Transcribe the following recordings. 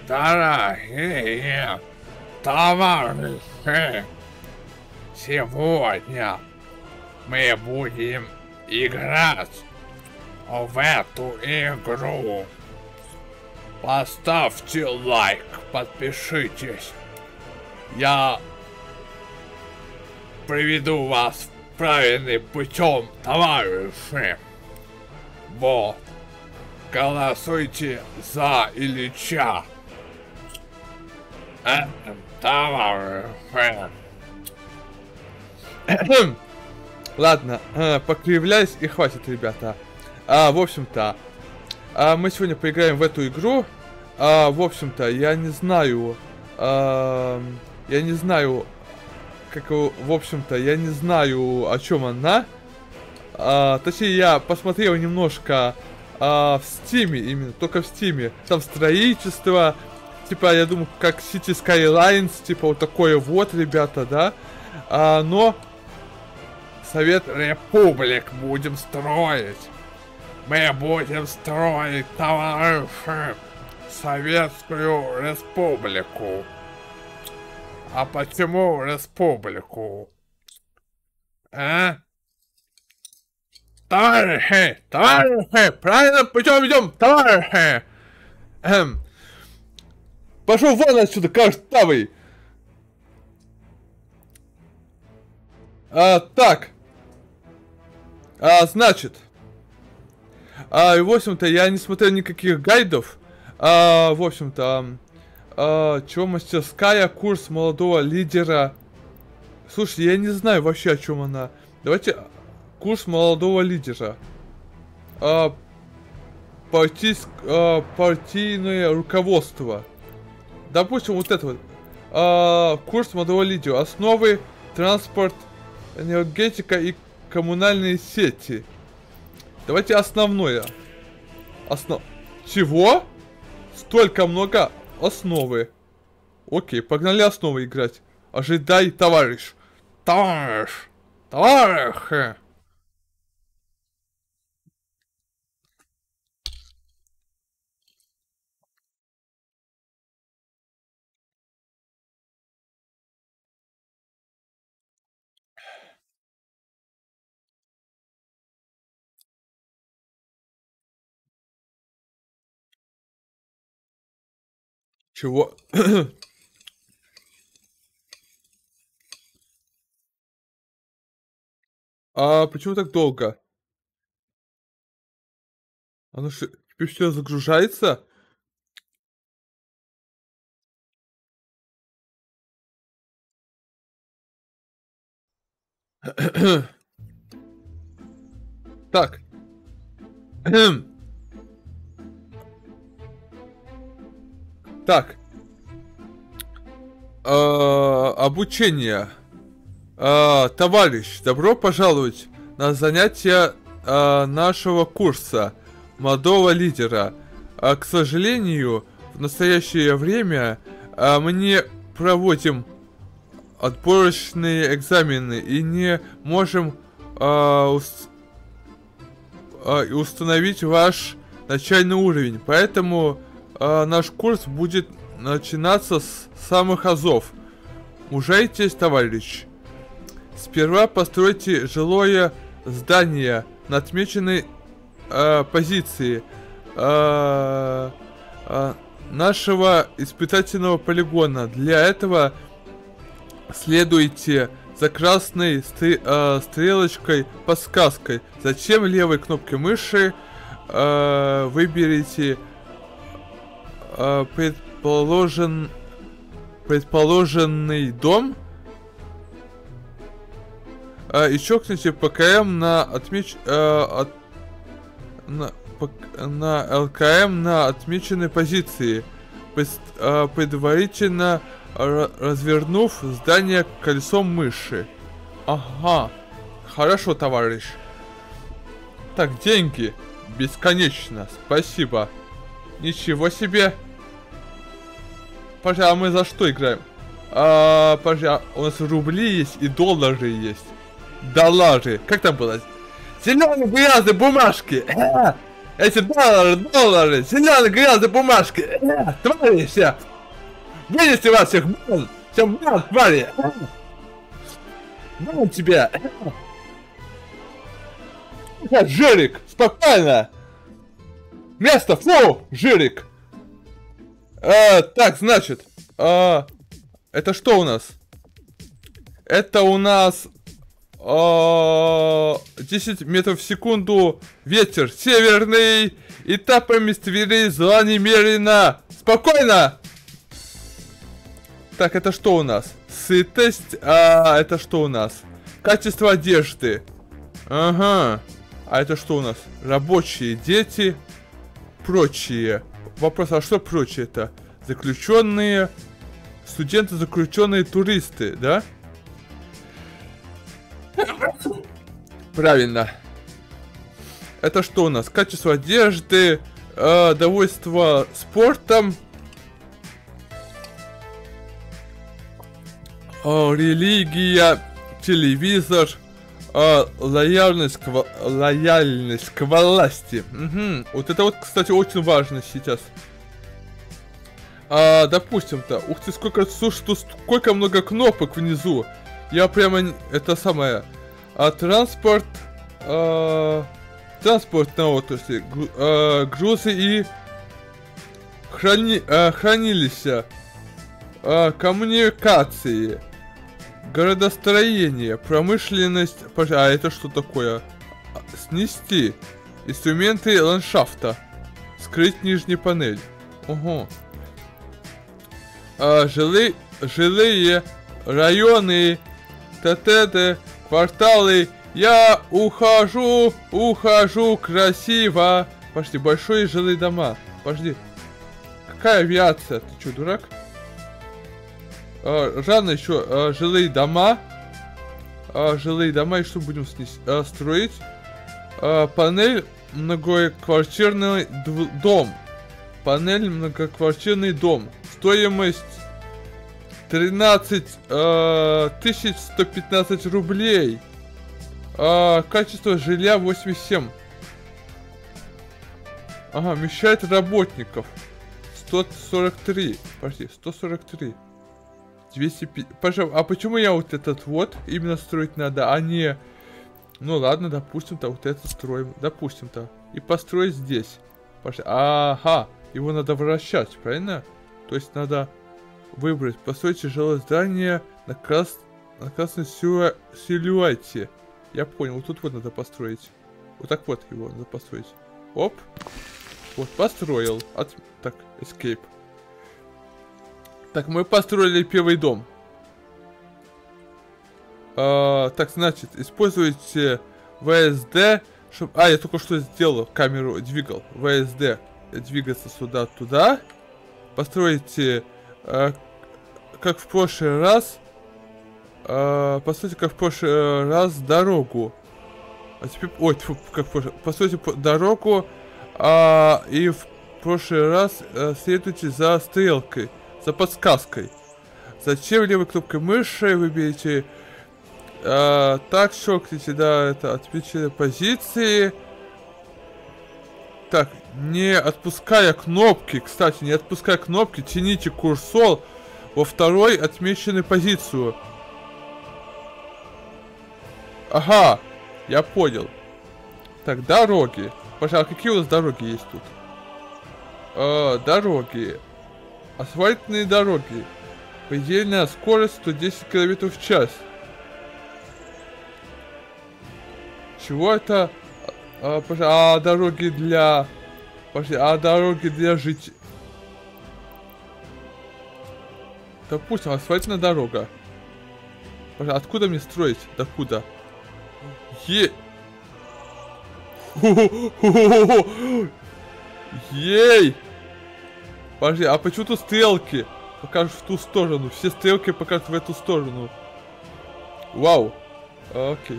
Дорогие товарищи, сегодня мы будем играть в эту игру. Поставьте лайк, подпишитесь. Я приведу вас правильным путем, товарищи. Вот. Голосуйте за Ильича. Товарищи. Ладно, покривляюсь и хватит, ребята. В общем-то, мы сегодня поиграем в эту игру. В общем-то, я не знаю, как, в общем-то, я не знаю, о чем она. Точнее, я посмотрел немножко в Стиме, именно, только в Стиме. Там строительство, типа, я думаю, как City Skylines, типа, вот такое вот, ребята, да. Но Совет Республик будем строить. Мы будем строить, товарищи, Советскую Республику. А почему Республику? Товарищи! Товарищи! Правильно путем идем, товарищи! пошел вон отсюда, картавый! Так. Значит. И в общем-то, я не смотрел никаких гайдов. В общем-то, чего мастерская, курс молодого лидера. Слушай, я не знаю вообще, о чем она. Давайте, курс молодого лидера. Партийное руководство. Допустим, вот это вот. Курс молодого лидера. Основы, транспорт, энергетика и коммунальные сети. Давайте основное. Чего? Столько много основы. Окей, погнали основы играть. Ожидай, товарищ. Товарищ! Товарищи! Чего? Почему так долго? Оно что, теперь все загружается? Так. Так. Обучение. Товарищ, добро пожаловать на занятия нашего курса молодого лидера. К сожалению, в настоящее время мы не проводим отборочные экзамены и не можем установить ваш начальный уровень. Поэтому наш курс будет начинаться с самых азов. Мужайтесь, товарищ. Сперва постройте жилое здание на отмеченной позиции нашего испытательного полигона. Для этого следуйте за красной стрелочкой подсказкой. Затем левой кнопкой мыши выберите предположенный дом и щелкните ПКМ на ЛКМ на отмеченной позиции, предварительно развернув здание колесом мыши. Ага, хорошо, товарищ. Так, деньги бесконечно, спасибо. Ничего себе. Пожалуй, а мы за что играем? Пожалуй, у нас рубли есть и доллары есть. Доллары. Как там было? Зеленые грязные бумажки. Эти доллары, зеленые грязные бумажки. Твари все. Вынести вас всех, всем твари. Вон тебя. Жирик, спокойно. Место, фу, Жирик. Так, значит, это что у нас? Это у нас 10 метров в секунду ветер северный, этапами ствери зла немерено. Спокойно! Так, это что у нас? Сытость, это что у нас? Качество одежды. Ага. А это что у нас? Рабочие, дети, прочие. Вопрос, а что прочие-то? Заключенные, студенты, заключенные, туристы, да? Правильно. Это что у нас? Качество одежды, довольство спортом, религия, телевизор, лояльность к власти. Угу. Вот это вот, кстати, очень важно сейчас. Допустим-то. Ух ты, слушай, тут сколько много кнопок внизу. Я прямо, это самое, транспорт, транспортная отрасль, грузы и хранилища, коммуникации, городостроение, промышленность, а это что такое? Снести, инструменты ландшафта, скрыть нижнюю панель. Ого. Жилые районы, ТТД, кварталы. Я ухожу красиво. Пошли, большие жилые дома. Пошли. Какая авиация? Ты что, дурак? Рано еще жилые дома. Жилые дома. И что будем строить? Панель многоквартирный дом. Панель многоквартирный дом. Стоимость 13 115 рублей. Качество жилья 87. Ага, вмещает работников 143. Подожди, 143. 205. Пожалуйста, а почему я вот этот вот именно строить надо, а не... Ну ладно, допустим-то, вот это строим. Допустим-то. И построить здесь. Подожди. Ага, его надо вращать, правильно? То есть надо выбрать. Построить тяжелое здание на красной силуэте. Я понял, вот тут вот надо построить. Вот так вот его надо построить. Оп. Вот, построил. Так, escape. Так, мы построили первый дом. Так, значит, используйте VSD, чтобы... я только что сделал, камеру двигал. VSD. Двигаться сюда, туда. Постройте, как в прошлый раз. Постройте, как в прошлый раз, дорогу. А теперь... Ой, тьфу, как в прошлый... Постройте дорогу. И в прошлый раз следуйте за стрелкой. За подсказкой. Зачем левой кнопкой мыши выберите... так, щелкните, да, это отмечение позиции. Так, не отпуская кнопки, кстати, не отпуская кнопки, тяните курсор во второй отмеченной позицию. Ага, я понял. Так, дороги. Пожалуйста, какие у нас дороги есть тут? Дороги. Асфальтные дороги. Предельная скорость 110 км в час. Чего это? Дороги для... дороги для жить... Допустим, асфальтная дорога. Откуда мне строить? Докуда? Ей! Подожди, а почему тут стрелки покажут в ту сторону? Все стрелки покажут в эту сторону. Вау. Окей.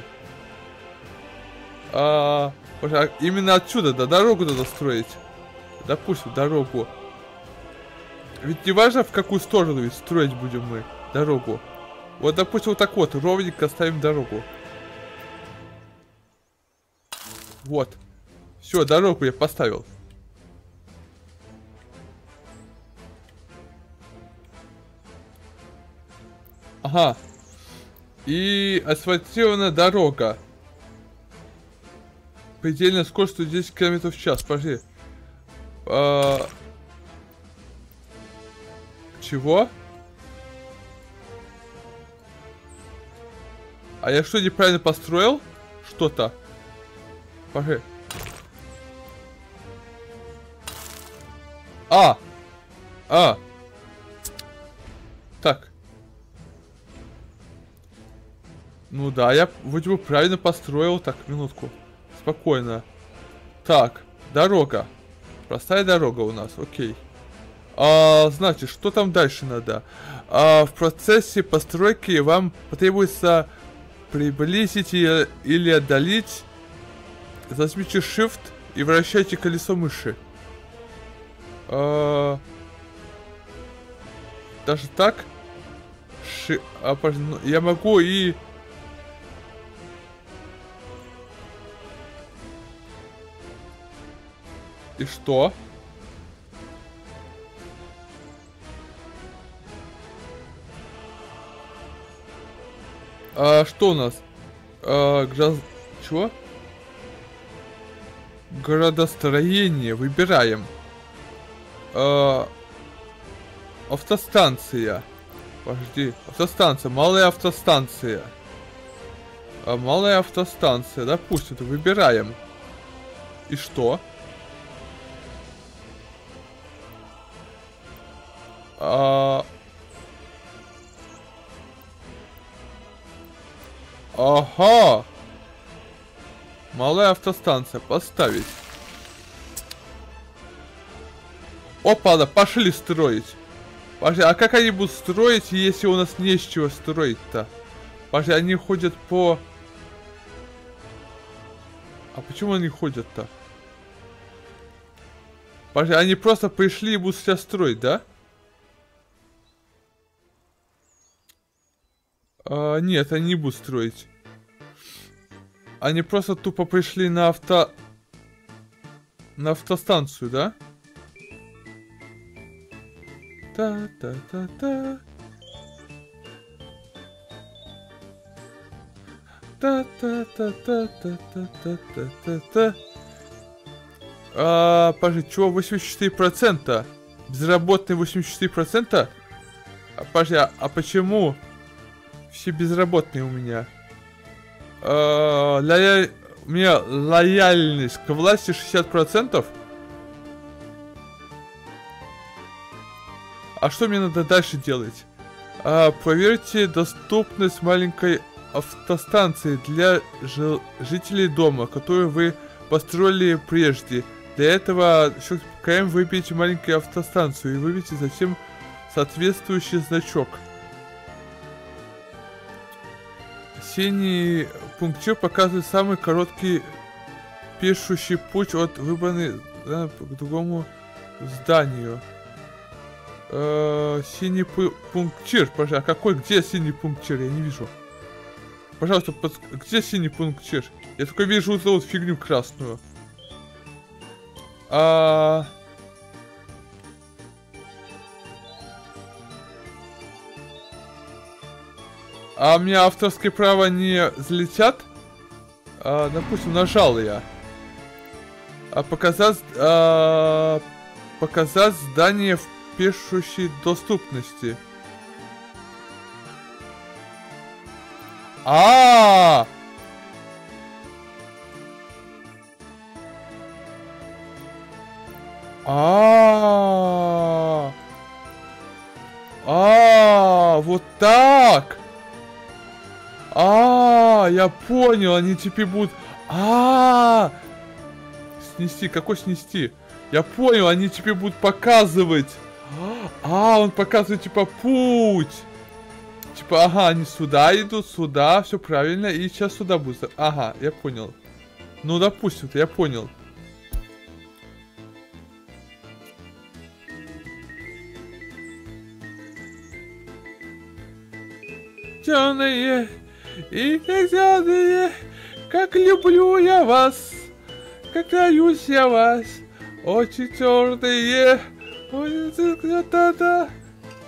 Именно отсюда, да, дорогу надо строить. Допустим, дорогу. Ведь не важно, в какую сторону ведь строить будем мы дорогу. Вот, допустим, вот так вот, ровненько ставим дорогу. Вот. Все, дорогу я поставил. Ага. И асфальтированная дорога. Предельная скорость 10 км в час. Подожди. Чего? А я что, неправильно построил? Что-то. Подожди. Так. Ну да, я вроде бы правильно построил. Так, минутку. Спокойно. Так, дорога. Простая дорога у нас, окей. Значит, что там дальше надо? В процессе постройки вам потребуется приблизить или отдалить. Зажмите Shift и вращайте колесо мыши. Даже так? Я могу и... И что? Что у нас? Чего? Градостроение. Выбираем. Автостанция. Подожди. Автостанция. Малая автостанция. Малая автостанция. Допустим, выбираем. И что? Ага. Малая автостанция. Поставить. Опа, да, пошли строить. Подожди, а как они будут строить, если у нас не с чего строить-то? Подожди, они ходят по... А почему они ходят-то? Подожди, они просто пришли и будут сейчас строить, да? Нет, они не будут строить. Они просто тупо пришли на автостанцию, да? Та-та-та-та. Та-та-та-та-та-та-та-та-та. Подожди, чего 84%? Безработные 84%? Подожди, а почему все безработные у меня? У меня лояльность к власти 60%? А что мне надо дальше делать? Проверьте доступность маленькой автостанции для жителей дома, которую вы построили прежде. Для этого КМ выберите маленькую автостанцию и выберите затем соответствующий значок. Синий пунктир показывает самый короткий пишущий путь от выбранной к другому зданию. Синий пунктир, пожалуйста. А какой? Где синий пунктир? Я не вижу. Пожалуйста, где синий пунктир? Я только вижу вот эту вот фигню красную. А у меня авторские права не залетят? Допустим, нажал я. Показать здание в пишущей доступности. Вот так. Я понял, они теперь будут... Снести, какой снести? Я понял, они теперь будут показывать. Он показывает, типа, путь. Типа, ага, они сюда идут, сюда, все правильно, и сейчас сюда будут. Ага, я понял. Ну, допустим, я понял. Темные и зеленые, как люблю я вас, как боюсь я вас. Очень твердые. Да-да.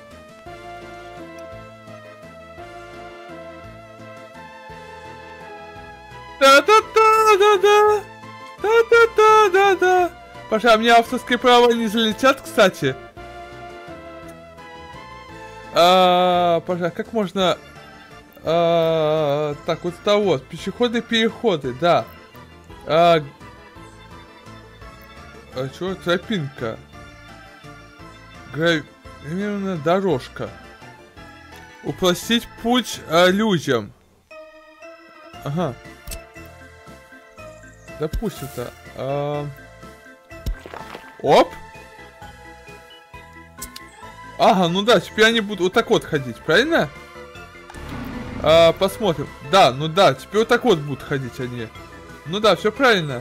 Да-да-да-да-да. Да-да-да-да-да. Паша, а мне авторские права не залетят, кстати? Паша, как можно... так, вот это вот. Пешеходные переходы, да. Чё? Тропинка. Гравированная дорожка. Упростить путь людям. Ага. Допустим-то. Оп. Ага, ну да, теперь они будут вот так вот ходить, правильно? Посмотрим. Да, ну да, теперь вот так вот будут ходить они. Ну да, все правильно.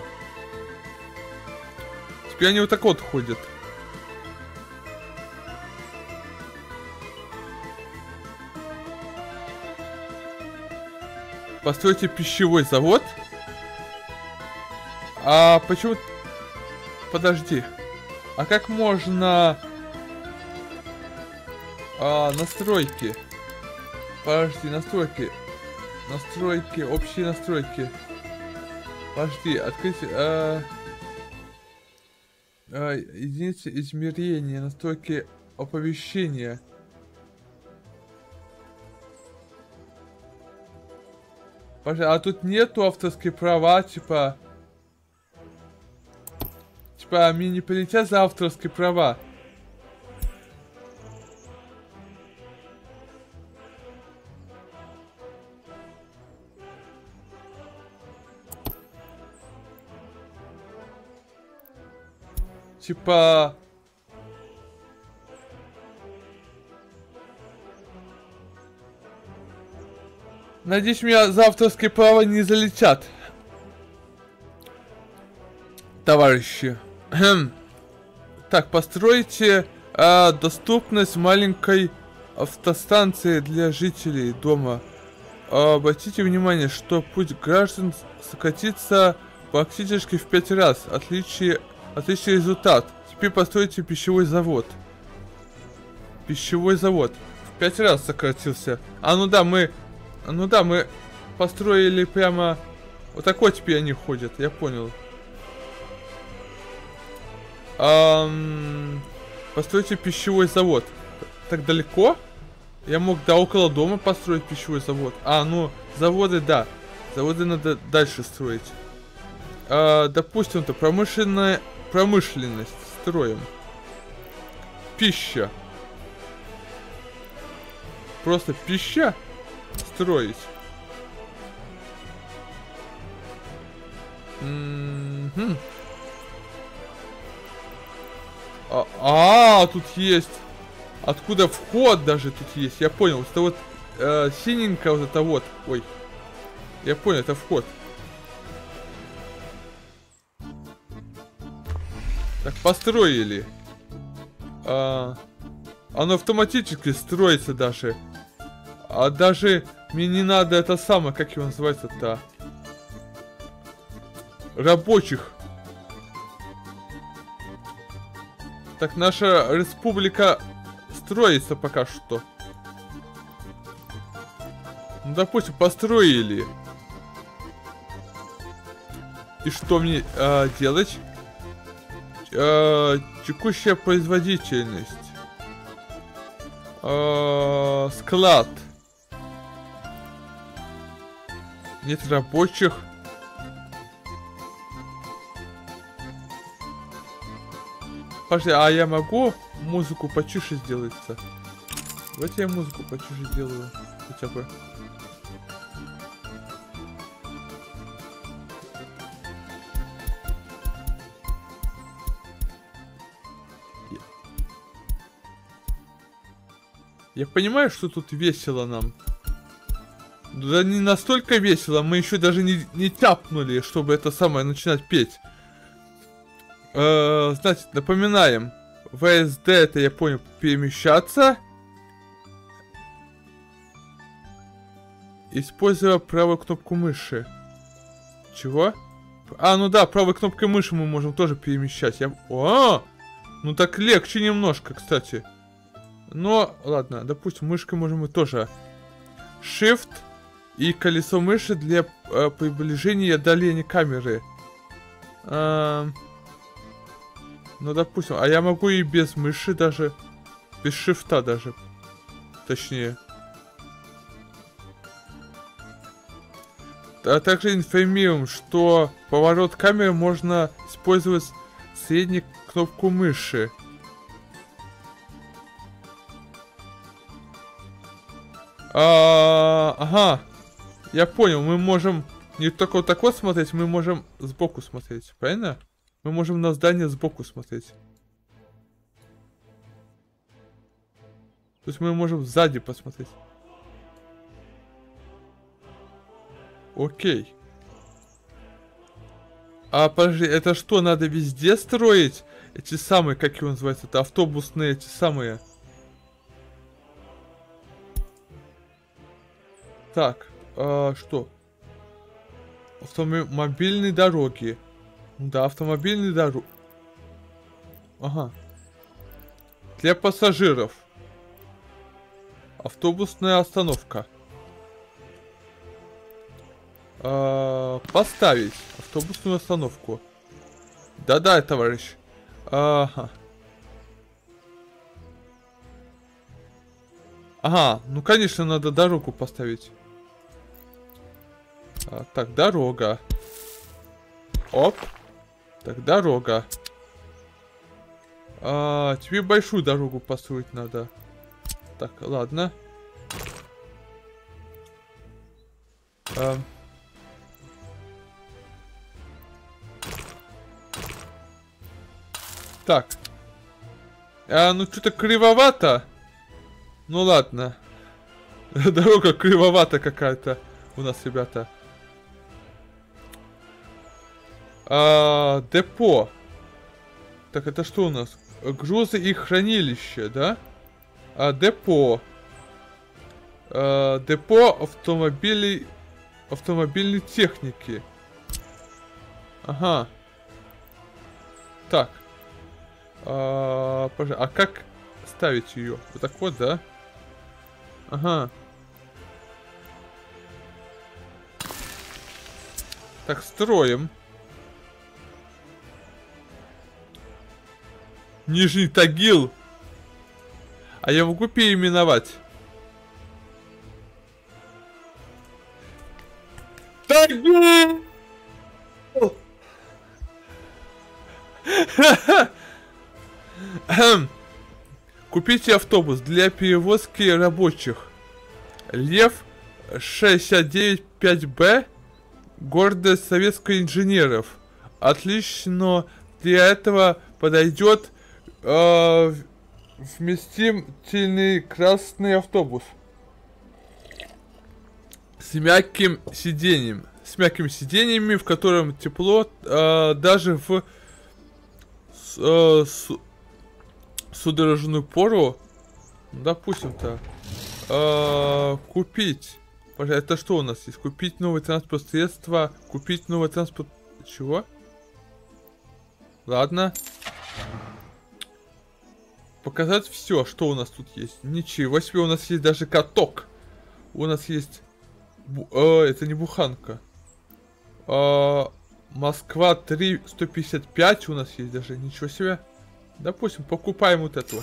Теперь они вот так вот ходят. Постройте пищевой завод. Почему... Подожди. А как можно... настройки. Подожди, настройки. Настройки, общие настройки. Подожди, открыть... единицы измерения, настройки оповещения. Подожди, а тут нету авторские права, типа... Типа, мне не полетят за авторские права. Типа... Надеюсь, меня за авторские права не залетят. Товарищи. Так, постройте доступность маленькой автостанции для жителей дома. Обратите внимание, что путь граждан сократится практически в 5 раз. Отличный результат. Теперь постройте пищевой завод. Пищевой завод. В 5 раз сократился. Ну да, мы построили прямо... Вот такой теперь они ходят, я понял. Постройте пищевой завод. Так далеко? Я мог около дома построить пищевой завод. Ну, заводы, да. Заводы надо дальше строить. Допустим-то, промышленность строим. Пища. Просто пища строить. Тут есть. Откуда вход даже тут есть. Я понял. Это вот синенькая вот это вот. Ой. Я понял, это вход. Так, построили. Оно автоматически строится даже. Даже мне не надо это самое, как его называется-то. Рабочих. Так, наша республика строится пока что. Ну, допустим, построили. И что мне делать? Текущая производительность. Склад. Нет рабочих. Подожди, я могу музыку почише сделать-то? Давайте я музыку почише сделаю. Хотя бы. Я понимаю, что тут весело нам. Да не настолько весело, мы еще даже не тяпнули, чтобы это самое начинать петь. Значит, напоминаем. VSD это, я понял, перемещаться. Используя правую кнопку мыши. Чего? А, ну да, правой кнопкой мыши мы можем тоже перемещать. О! Ну так легче немножко, кстати. Но, ладно, допустим, мышкой можем мы тоже. Shift и колесо мыши для приближения и отдаления камеры. Ну, допустим, а я могу и без мыши даже. Без шифта даже. Точнее. А также информируем, что поворот камеры можно использовать среднюю кнопку мыши. Ага. Я понял, мы можем не только вот так вот смотреть, мы можем сбоку смотреть, правильно? Мы можем на здание сбоку смотреть. То есть мы можем сзади посмотреть. Окей. А подожди, это что, надо везде строить? Эти самые, как его называются? Это автобусные, эти самые. Так, что? Автомобильные дороги. Да, автомобильные дороги. Ага. Для пассажиров. Автобусная остановка. Поставить автобусную остановку. Да-да, товарищ. Ага. Ага, ну конечно надо дорогу поставить. Так, дорога. Оп. Так, дорога. Тебе большую дорогу построить надо. Так, ладно. Так. Ну что-то кривовато. Ну ладно. Дорога кривовата какая-то у нас, ребята. Депо. Так, это что у нас? Грузы и хранилище, да? Депо. Депо автомобильной техники. Ага. Так. А как ставить ее? Вот так вот, да? Ага. Так, строим. Нижний Тагил. А я могу переименовать? Тагил! Купите автобус для перевозки рабочих. Лев 695Б. Гордость советских инженеров. Отлично для этого подойдет вместительный красный автобус. С мягким сиденьем. С мягкими сиденьями, в котором тепло даже в судорожную пору. Допустим-то. Купить. Это что у нас есть? Купить новое транспортное средство. Купить новое транспорт... Чего? Ладно. Показать все, что у нас тут есть. Ничего себе, у нас есть даже каток. У нас есть... это не буханка. Москва 3 155 у нас есть даже. Ничего себе. Допустим, покупаем вот эту.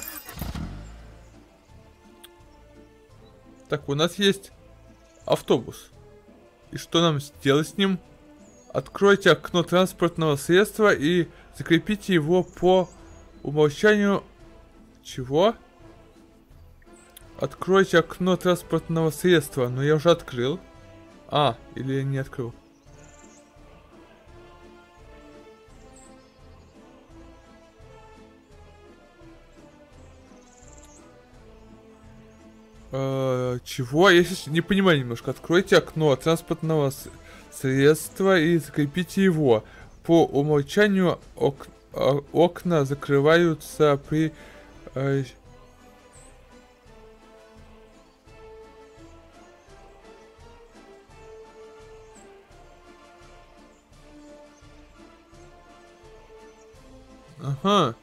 Так, у нас есть автобус. И что нам сделать с ним? Откройте окно транспортного средства и закрепите его по умолчанию. Чего? Откройте окно транспортного средства. Но я уже открыл. Или я не открыл. Чего? Я сейчас не понимаю немножко. Откройте окно транспортного средства и закрепите его. По умолчанию окна закрываются при... Ага.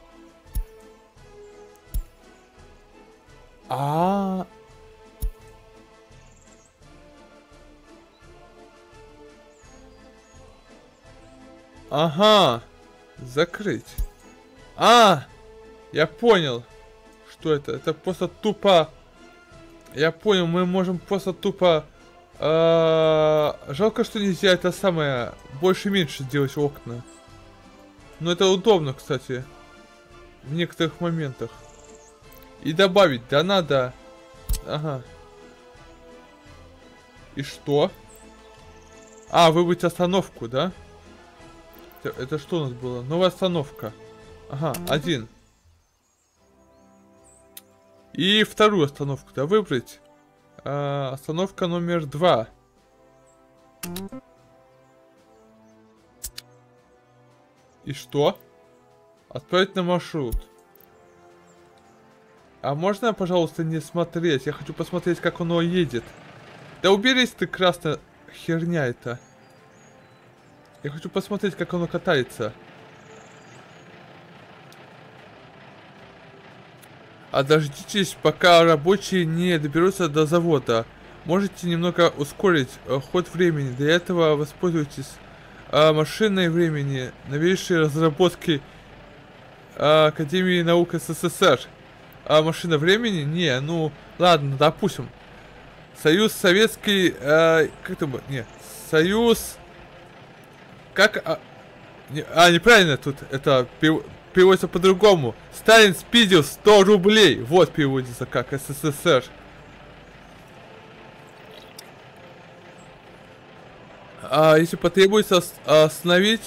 А. Ага. Закрыть. А! Я понял. Что это? Это просто тупо... Я понял, мы можем просто тупо... Жалко, что нельзя это самое... Больше-меньше сделать окна. Но это удобно, кстати. В некоторых моментах. И добавить, да надо. Ага. И что? А, выбрать остановку, да? Это что у нас было? Новая остановка. Ага, 1. И вторую остановку, да, выбрать. Остановка номер 2. И что? Отправить на маршрут. А можно, пожалуйста, не смотреть? Я хочу посмотреть, как оно едет. Да уберись ты, красная херня это. Я хочу посмотреть, как оно катается. А дождитесь, пока рабочие не доберутся до завода. Можете немного ускорить ход времени. Для этого воспользуйтесь машиной времени, новейшей разработки Академии наук СССР. А машина времени? Не, ну ладно, допустим. Союз Советский... как это было? Не, Союз... Как... неправильно тут это переводится по-другому. Сталин спиздил 100 рублей. Вот переводится как СССР. Если потребуется остановить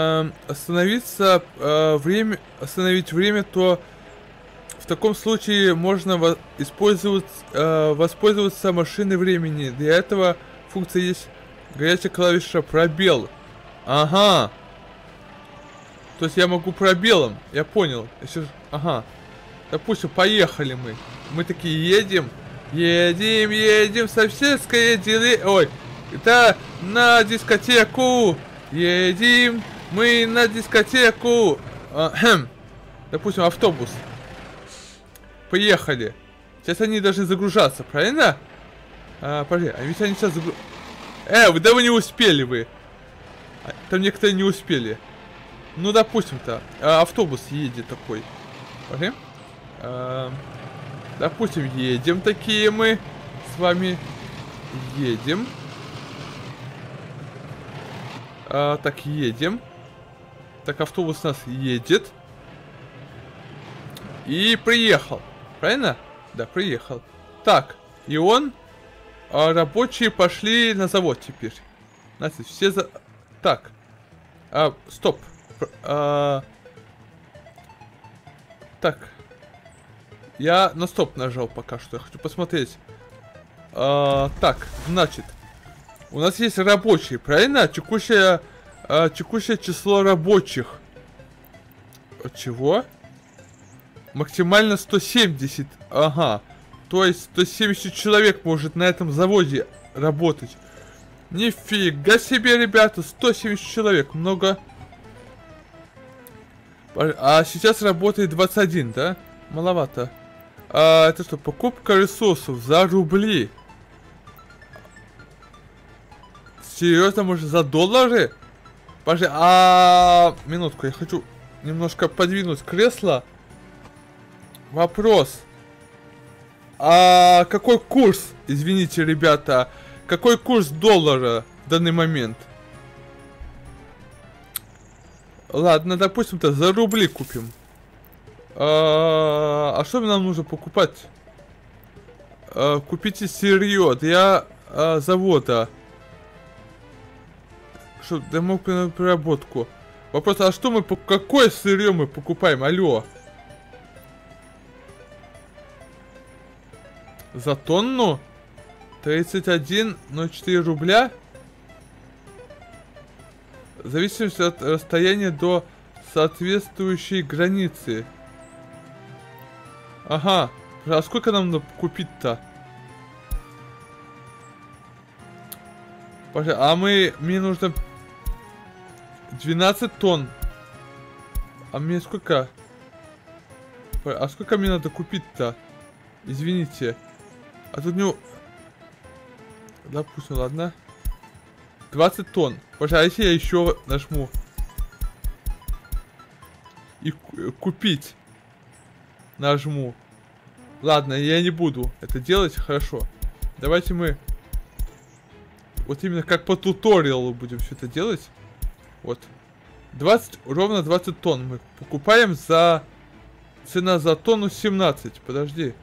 время, то в таком случае можно воспользоваться машиной времени. Для этого функция есть горячая клавиша пробел. Ага. То есть я могу пробелом. Я понял. Ага. Допустим, поехали мы. Мы такие едем. Едем в советское дело. Ой. Это на дискотеку. Едем мы на дискотеку. Допустим, автобус. Поехали. Сейчас они должны загружаться, правильно? Подожди, а ведь они сейчас да вы не успели вы. Там некоторые не успели. Ну, допустим-то, автобус едет такой. Подожди. Допустим, едем такие мы с вами. Едем. Так, едем. Так, автобус у нас едет. И приехал. Правильно? Да, приехал. Так, и он... рабочие пошли на завод теперь. Значит, все за... Так. Стоп. Так. Я на стоп нажал пока что. Я хочу посмотреть. Так, значит. У нас есть рабочие, правильно? Текущее число рабочих. Чего? Максимально 170. Ага. То есть 170 человек может на этом заводе работать. Нифига себе, ребята. 170 человек. Много. А сейчас работает 21, да? Маловато. Это что? Покупка ресурсов за рубли. Серьезно, может за доллары? Подожди, минутку, я хочу немножко подвинуть кресло. Вопрос. Какой курс, извините, ребята, какой курс доллара в данный момент? Ладно, допустим-то за рубли купим. Что нам нужно покупать? Купите сырье для завода. Что, для переработку. Вопрос, а что мы, какое сырье мы покупаем? Алло. За тонну? 31,04 рубля? В зависимости от расстояния до соответствующей границы. Ага. А сколько нам надо купить-то? Мне нужно 12 тонн. А мне сколько... А сколько мне надо купить-то? Извините. А тут не... Допустим, ладно. 20 тонн. Пожалуйста, я еще нажму. И купить. Нажму. Ладно, я не буду это делать. Хорошо. Давайте мы... Вот именно как по туториалу будем все это делать. Вот. 20, ровно 20 тонн мы покупаем за... Цена за тонну 17. Подожди.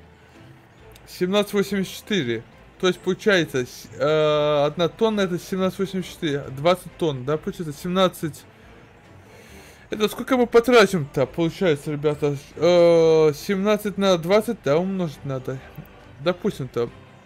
17,84. То есть получается, 1 тонна это 17,84. 20 тонн, да, получается 17. Это сколько мы потратим-то, получается, ребята? 17 на 20, да, умножить надо. Допустим-то.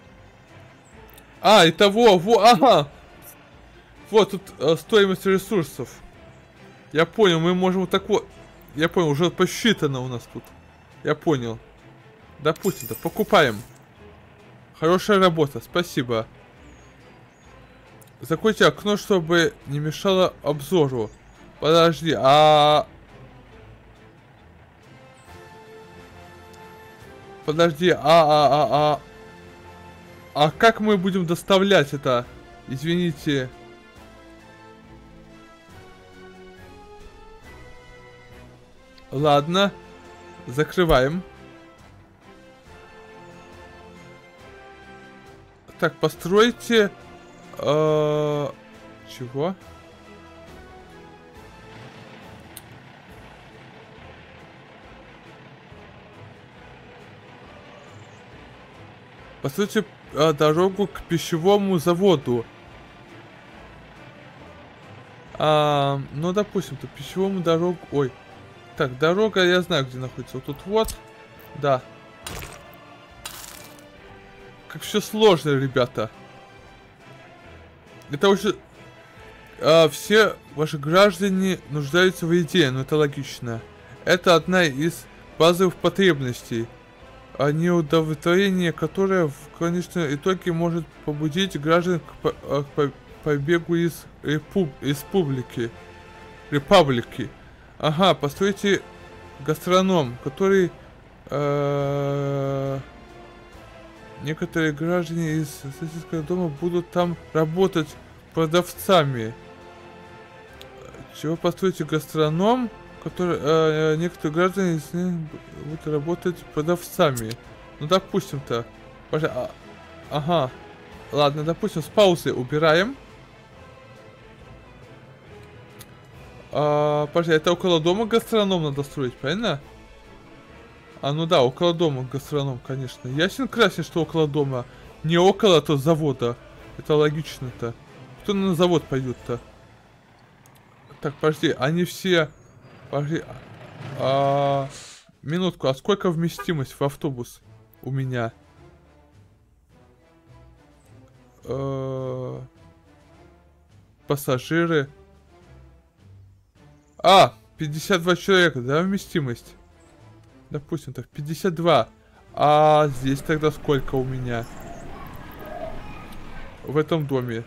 А, итого, ага. Вот тут стоимость ресурсов. Я понял, мы можем вот так вот. Я понял, уже посчитано у нас тут. Я понял. Допустим-то, покупаем. Хорошая работа, спасибо. Закройте окно, чтобы не мешало обзору. Подожди, Подожди, а как мы будем доставлять это? Извините. Ладно. Закрываем. Так, постройте... чего? Постройте дорогу к пищевому заводу. Ну, допустим, то пищевому дорогу... Ой. Так, дорога, я знаю, где находится. Вот тут вот. Да. Как все сложно, ребята. Это очень... все ваши граждане нуждаются в еде, но это логично. Это одна из базовых потребностей, неудовлетворение которое в конечном итоге может побудить граждан к побегу из республики. Ага, постройте гастроном, который... Некоторые граждане из соседского дома будут там работать продавцами. Чего постройте гастроном, который некоторые граждане из них будут работать продавцами. Ну, допустим-то. Ага. Ладно, допустим, с паузы убираем. Подожди, это около дома гастроном надо строить, правильно? Ну да, около дома гастроном, конечно. Ясен красен, что около дома. Не около, то завода. Это логично-то. Кто на завод пойдет-то? Так, подожди, они все... Подожди. Минутку, а сколько вместимость в автобус у меня? Пассажиры. 52 человека, да, вместимость? Допустим, так, 52. А здесь тогда сколько у меня? В этом доме.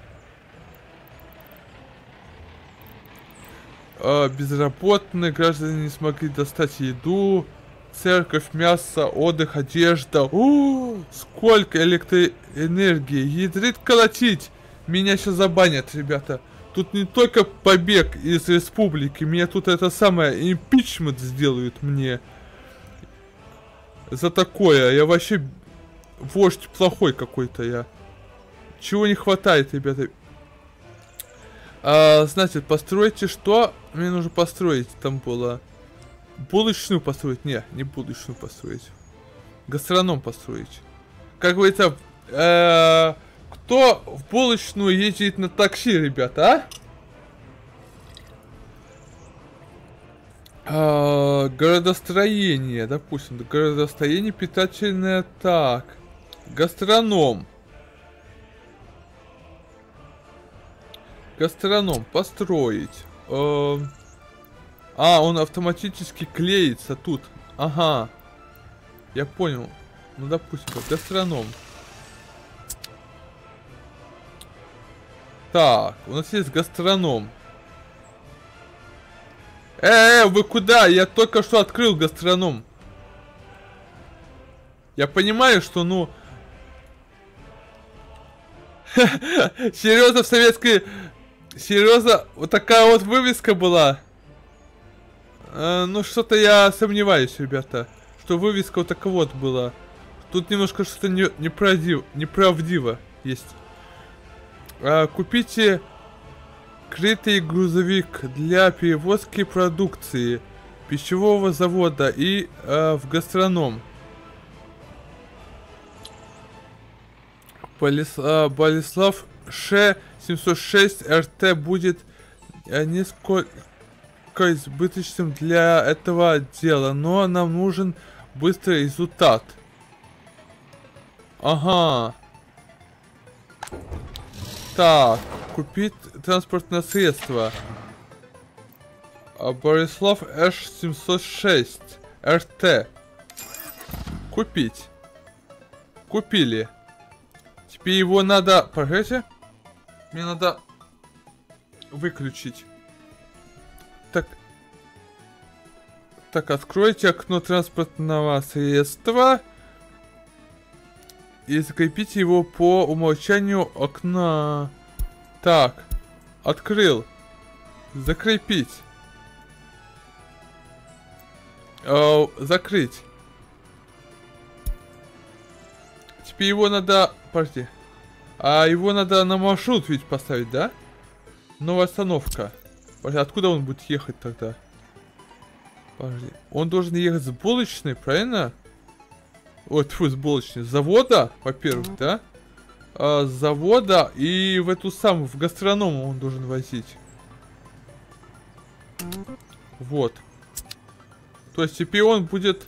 Безработные граждане не смогли достать еду. Церковь, мясо, отдых, одежда. Сколько электроэнергии. Ядрит колотить. Меня сейчас забанят, ребята. Тут не только побег из республики. Меня тут это самое импичмент сделают мне. За такое. Я вообще вождь плохой какой-то я. Чего не хватает, ребята? Значит, постройте что? Мне нужно построить. Там было... Булочную построить? Не булочную построить. Гастроном построить. Как говорится, кто в булочную ездит на такси, ребята, городостроение, допустим. Городостроение питательное. Так. Гастроном. Гастроном построить. Он автоматически клеится тут. Ага. Я понял. Ну, допустим, гастроном. Так, у нас есть гастроном. Вы куда? Я только что открыл гастроном. Я понимаю, что, ну... Серьезно, в советской... Серьезно, вот такая вот вывеска была. Ну, что-то я сомневаюсь, ребята. Что вывеска вот такая вот была. Тут немножко что-то неправдиво есть. Купите крытый грузовик для перевозки продукции пищевого завода и в гастроном. Болеслав Ш 706 РТ будет несколько избыточным для этого дела, но нам нужен быстрый результат. Ага. Так, купить транспортное средство. Борислав Ш 706 РТ. Купить. Купили. Теперь его надо... Погодите. Мне надо выключить. Так. Так, откройте окно транспортного средства. И закрепите его по умолчанию окна. Так. Открыл. Закрепить. Закрыть. Теперь его надо... Подожди. Его надо на маршрут ведь поставить, да? Новая остановка. Подожди, откуда он будет ехать тогда? Подожди. Он должен ехать с булочной, правильно? Ой, тьфу, с булочной. С завода, во-первых, да? С завода и в эту самую, в гастроном он должен возить. Вот. То есть теперь он будет...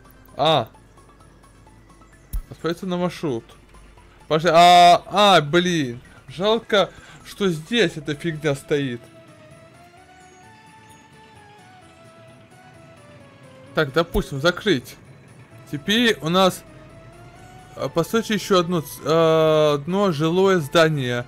Отправиться на маршрут. Подожди, блин. Жалко, что здесь эта фигня стоит. Так, допустим, закрыть. Теперь у нас... Постойте еще одно жилое здание.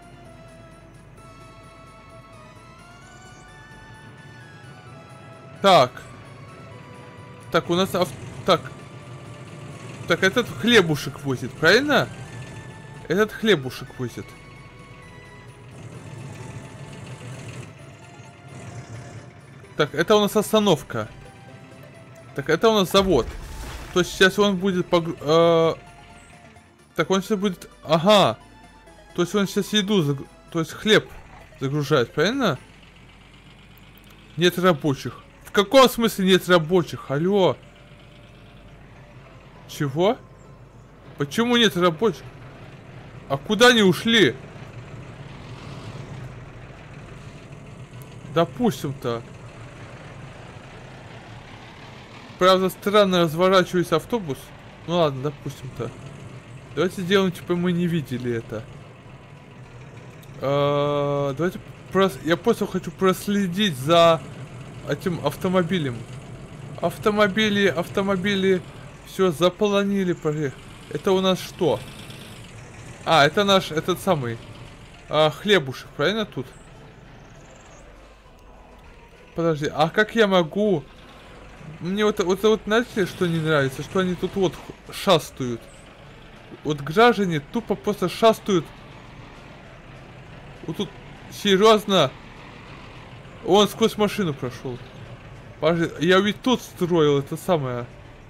Так. Так, у нас... Так, этот хлебушек возит, правильно? Этот хлебушек возит. Так, это у нас остановка. Так, это у нас завод. То есть сейчас он будет... Так, он сейчас будет... Ага. То есть он сейчас еду... То есть хлеб загружает, правильно? Нет рабочих. В каком смысле нет рабочих? Алло. Чего? Почему нет рабочих? А куда они ушли? Допустим-то. Правда, странно разворачивается автобус. Ну ладно, допустим-то. Давайте сделаем, типа мы не видели это. Давайте я просто хочу проследить за этим автомобилем. Автомобили. Все, заполонили. Это у нас что? Это наш, этот самый хлебушек, правильно тут? Подожди, как я могу... Мне вот знаете, что не нравится? Что они тут вот шастают. Вот граждане тупо просто шастают. Вот тут, серьезно? Он сквозь машину прошел. Подожди, я ведь тут строил это самое.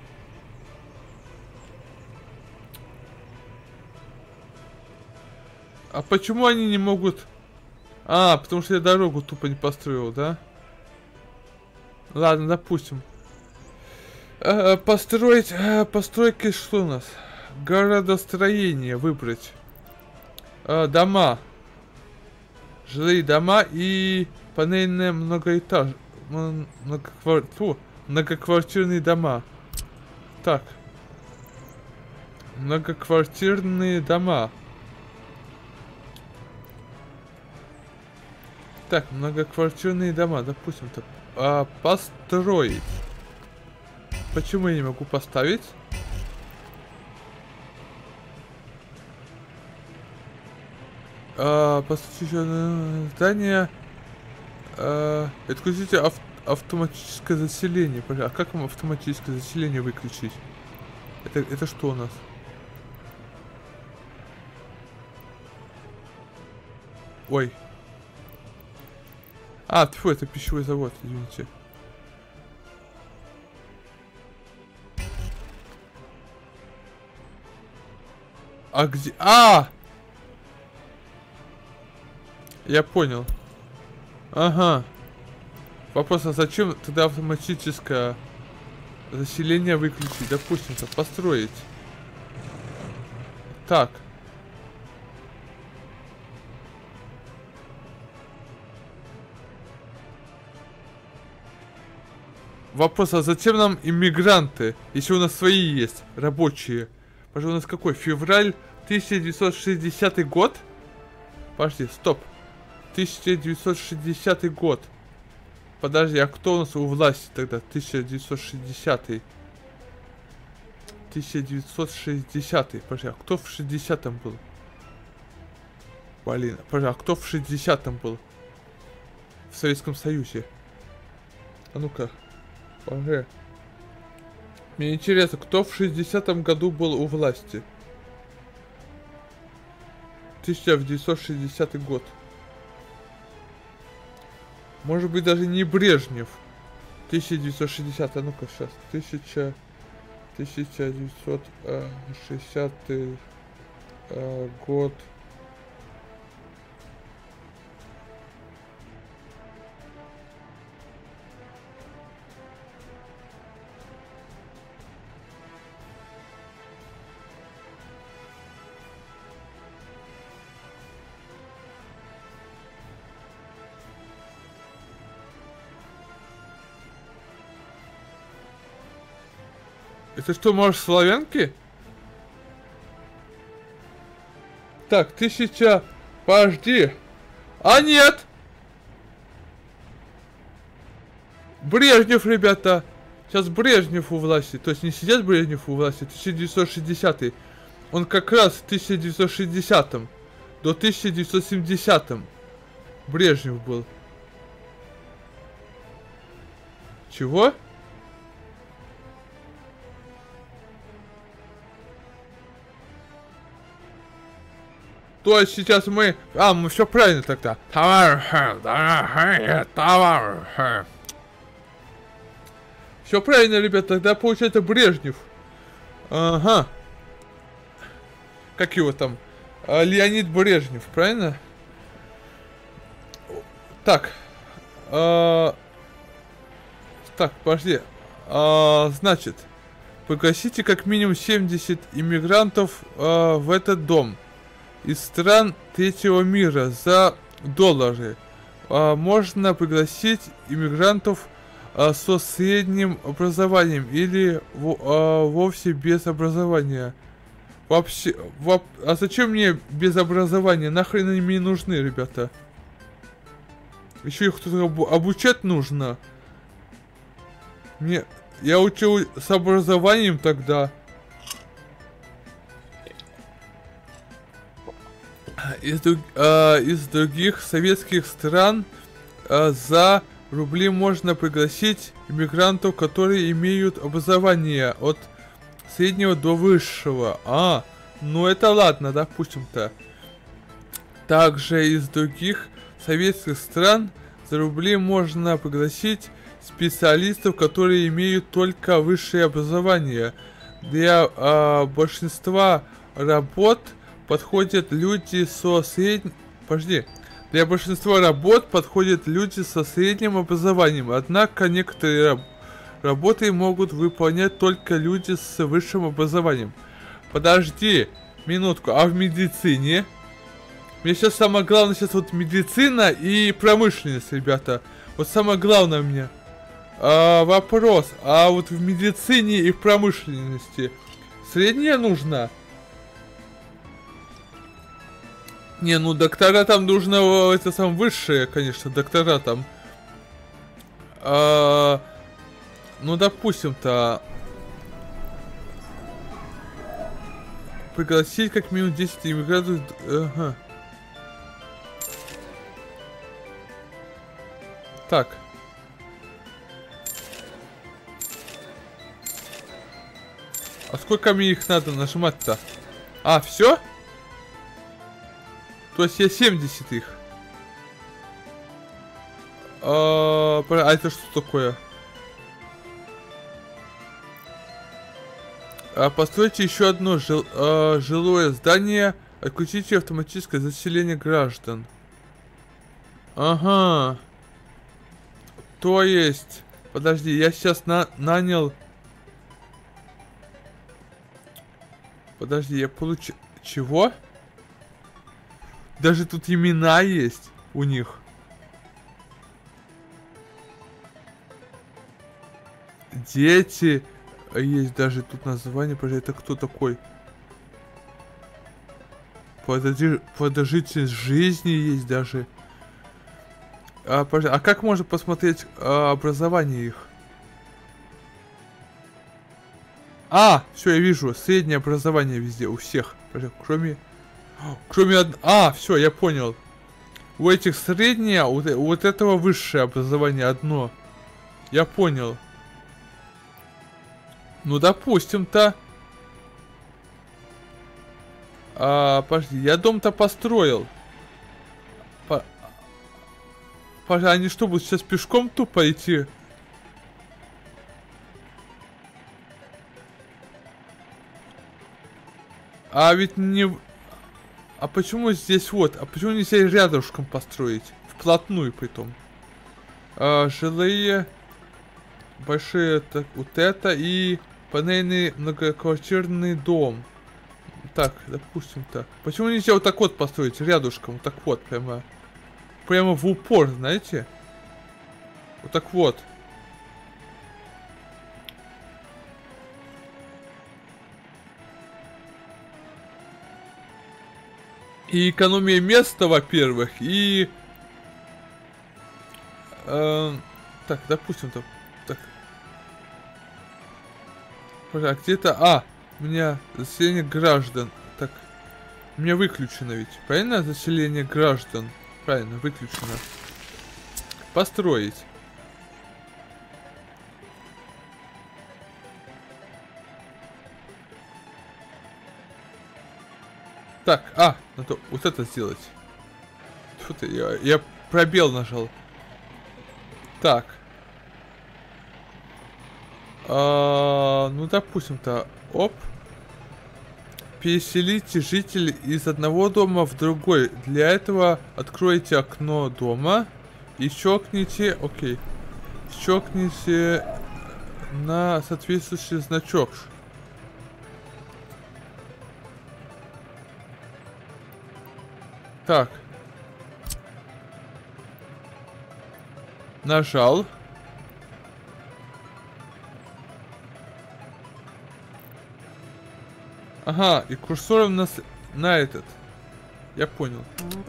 А почему они не могут... потому что я дорогу тупо не построил, да? Ладно, допустим. Постройки что у нас? Городостроение выбрать. Дома. Жилые дома и панельные многоквартирные дома. Так. Многоквартирные дома. Так, многоквартирные дома, допустим, построить. Почему я не могу поставить? Построить еще здание. Отключите автоматическое заселение. А как вам автоматическое заселение выключить? Это что у нас? Ой. А, тьфу, это пищевой завод, извините. А где? А! Я понял. Ага. Вопрос, а зачем тогда автоматическое заселение выключить? Допустим-то, построить. Так. Вопрос, а зачем нам иммигранты, если у нас свои есть, рабочие? Пожалуй, у нас какой? Февраль 1960 год? Подожди, стоп. 1960 год. Подожди, а кто у нас у власти тогда? 1960. 1960. Подожди, а кто в 60-м был? Блин, подожди, а кто в 60-м был? В Советском Союзе. А ну-ка. Подожди. Мне интересно, кто в 60-м году был у власти? 1960 год. Может быть, даже не Брежнев. 1960, а ну-ка сейчас. 1960 год. Это что, может, славянки? Так, 1000... Подожди. А нет! Брежнев, ребята. Сейчас Брежнев у власти. То есть не сидит Брежнев у власти. 1960-й. Он как раз в 1960-м до 1970-м Брежнев был. Чего? То есть сейчас мы... А, мы все правильно тогда. Товарищи. Все правильно, ребят, тогда получается Брежнев. Ага. Как его там? Леонид Брежнев, правильно? Так. Так, подожди. Значит, пригласите как минимум 70 иммигрантов в этот дом из стран третьего мира за $. Можно пригласить иммигрантов со средним образованием или вовсе без образования. Вообще, а зачем мне без образования? Нахрен они мне нужны, ребята? Еще их кто-то обучать нужно. Я учил с образованием тогда. Из других советских стран за рубли можно пригласить иммигрантов, которые имеют образование от среднего до высшего. Ну это ладно, допустим-то. Также из других советских стран за рубли можно пригласить специалистов, которые имеют только высшее образование. Для большинства работ подходят люди со средним... Для большинства работ подходят люди со средним образованием, однако некоторые работы могут выполнять только люди с высшим образованием. Подожди минутку, а в медицине? Мне сейчас самое главное вот медицина и промышленность, ребята. Вот самое главное у меня. Вопрос, а вот в медицине и в промышленности средняя нужна? Не, ну доктора там нужно, это самое высшее, конечно, доктора там. Ну, допустим-то, пригласить как минимум 10 иммигрантов. Ага. Так. А сколько мне их надо нажимать-то? А, все? То есть я 70 их. А это что такое? Постройте еще одно жилое здание. Отключите автоматическое заселение граждан. Ага. То есть... Подожди, я сейчас нанял... Подожди, я получил... Чего? Даже тут имена есть у них. Дети... Есть даже тут название, подожди, это кто такой? Продолжительность жизни есть даже. Подожди, а как можно посмотреть образование их? Все, я вижу. Среднее образование везде, у всех. Подожди, все, я понял. У этих среднее, вот этого высшее образование одно. Я понял. Ну, допустим-то. Подожди, я дом-то построил. Подожди, они что, будут сейчас пешком тупо идти? А ведь не... А почему здесь вот? А почему нельзя рядышком построить? Вплотную притом. Жилые... Большие... Так, вот это и... Панельный многоквартирный дом. Так, допустим так. Почему нельзя вот так вот построить рядышком? Вот так вот, прямо... Прямо в упор, знаете? Вот так вот. И экономия места, во-первых, и... так, допустим, там... Так. Где-то... у меня заселение граждан. Так. У меня выключено ведь. Правильно? Заселение граждан. Правильно, выключено. Построить. Так, надо вот это сделать. Фу ты, я пробел нажал. Так. Ну, допустим-то. Оп. Переселите жителей из одного дома в другой. Для этого откройте окно дома и щелкните. Окей. Щелкните на соответствующий значок. Так. Нажал. Ага, и курсором на этот. Я понял.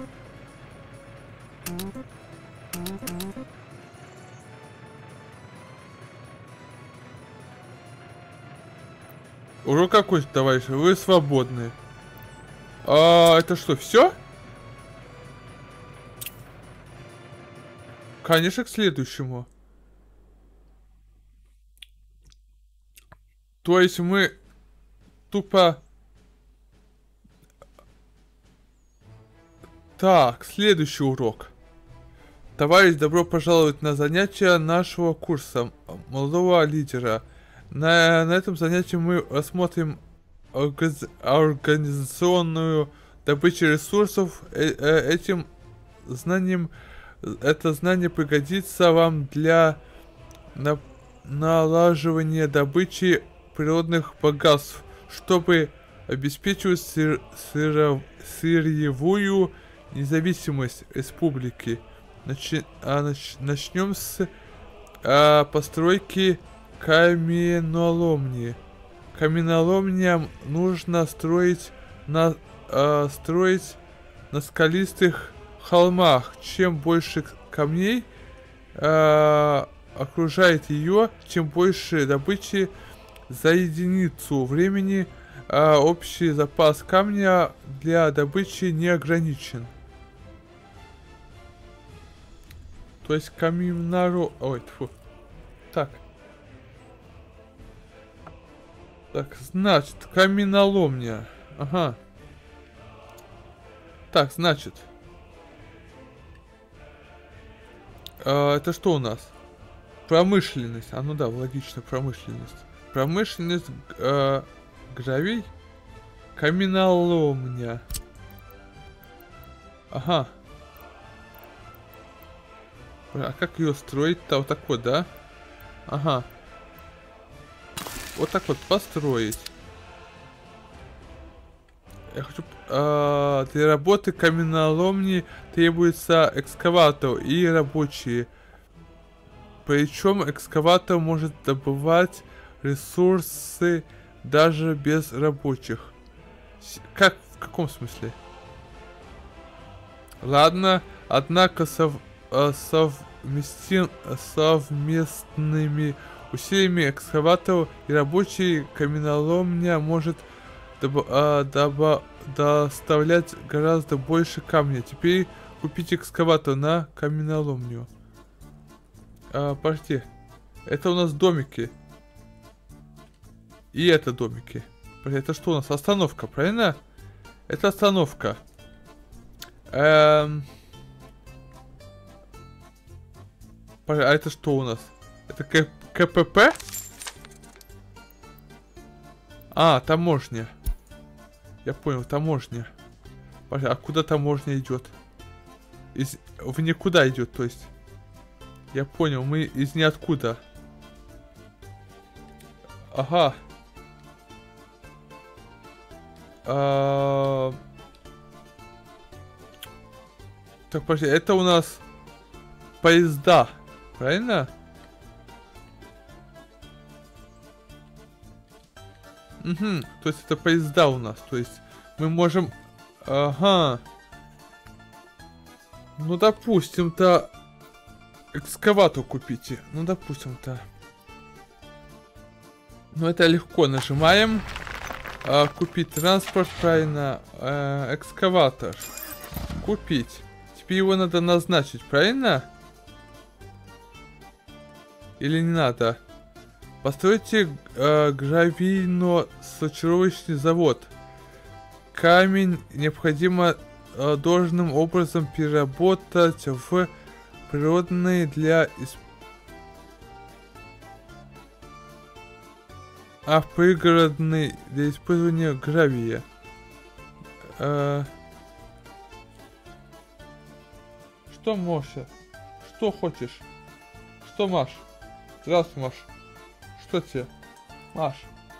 Урок какой, товарищ? Вы свободны. Это что, все? Конечно, к следующему. То есть мы тупо... Так, следующий урок. Товарищ, добро пожаловать на занятия нашего курса молодого лидера. На этом занятии мы рассмотрим организационную добычу ресурсов. Этим знанием, это знание пригодится вам для налаживания добычи природных богатств, чтобы обеспечивать сырьевую независимость республики. Начнем с постройки каменоломни. Каменоломням нужно строить на скалистых холмах. Чем больше камней окружает ее, чем больше добычи за единицу времени. Общий запас камня для добычи не ограничен. То есть каминару... Ой, тьфу. Так. Так, значит, каменоломня. Ага. Так, значит. Это что у нас? Промышленность. А ну да, логично, промышленность. Промышленность, гравий. Каменоломня. Ага. А как ее строить-то? Вот так вот, да? Ага. Вот так вот построить. Я хочу... для работы каменоломни требуется экскаватор и рабочие. Причем экскаватор может добывать ресурсы даже без рабочих. Как? В каком смысле? Ладно, однако совместными усилиями экскаватора и рабочей каменоломня может доставлять гораздо больше камня. Теперь купить экскаватор на каменоломню. Подожди. Это у нас домики. И это домики. Это что у нас? Остановка, правильно? Это остановка. А это что у нас? Это КПП? А, таможня. Я понял, таможня. А куда таможня идет? В никуда идет, то есть. Я понял, мы из ниоткуда. Ага. Так, подожди, это у нас поезда, правильно? Угу, то есть это поезда у нас, то есть мы можем... Ага. Ну, допустим-то, экскаватор купите. Ну, допустим-то. Ну, это легко. Нажимаем. Купить транспорт, правильно. Экскаватор. Купить. Теперь его надо назначить, правильно? Или не надо? Постройте гравийно-сортировочный завод. Камень необходимо должным образом переработать в природные для пригородный для использования гравия. Что, Моша? Что хочешь? Что, Маш? Здравствуй, Маш. Что тебе? Маш.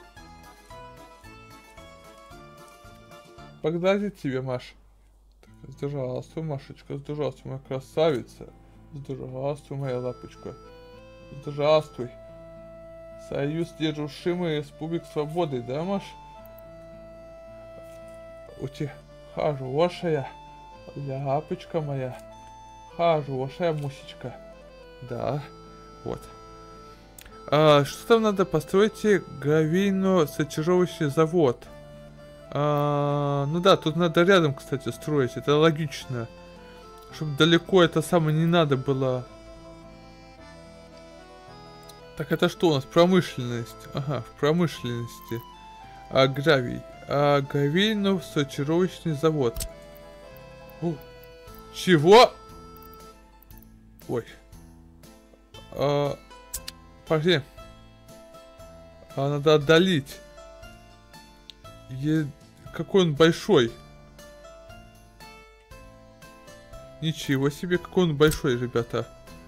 Погладить тебе, Маш. Здравствуй, Машечка. Здравствуй, моя красавица. Здравствуй, моя лапочка. Здравствуй. Союз нерушимый Республик Свободы, да, Маш? У тебя хорошая ляпочка моя. Хорошая мусечка. Да, вот. Что там надо? Построить гравийно-сортировочный завод. Ну да, тут надо рядом, кстати, строить. Это логично. Чтобы далеко это самое не надо было. Так, это что у нас? Промышленность. Ага, в промышленности. Гравий. Гравийно-сортировочный завод. Чего? Ой. Подожди. Надо отдалить. Какой он большой. Ничего себе, какой он большой, ребята.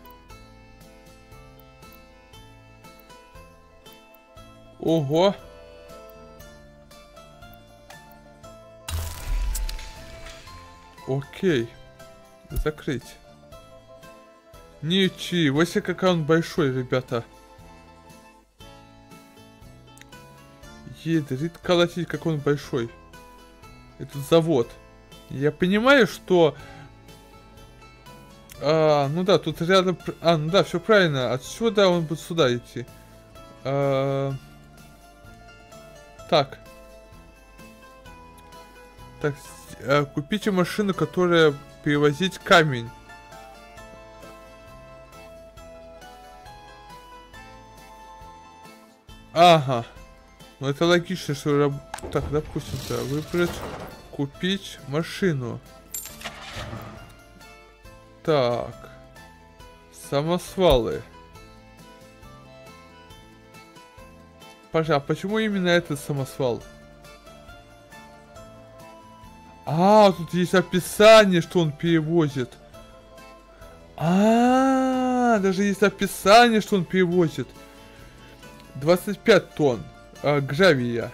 Ого. Окей. Закрыть. Ничего себе, какой он большой, ребята. Ядрит колотить, какой он большой. Этот завод. Я понимаю, что... ну да, тут рядом... ну да, все правильно. Отсюда он будет сюда идти. Так. Так, купите машину, которая перевозить камень. Ага. Ну это логично, что... Так, допустим-то, выбрать, купить машину. Так. Самосвалы. Паша, а почему именно этот самосвал? А, тут есть описание, что он перевозит. Даже есть описание, что он перевозит. 25 тонн гравия.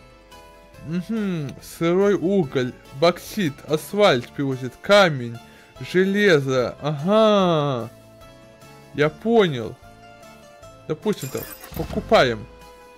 Сырой уголь, боксит, асфальт перевозит, камень, железо. Ага. Я понял. Допустим-то, покупаем.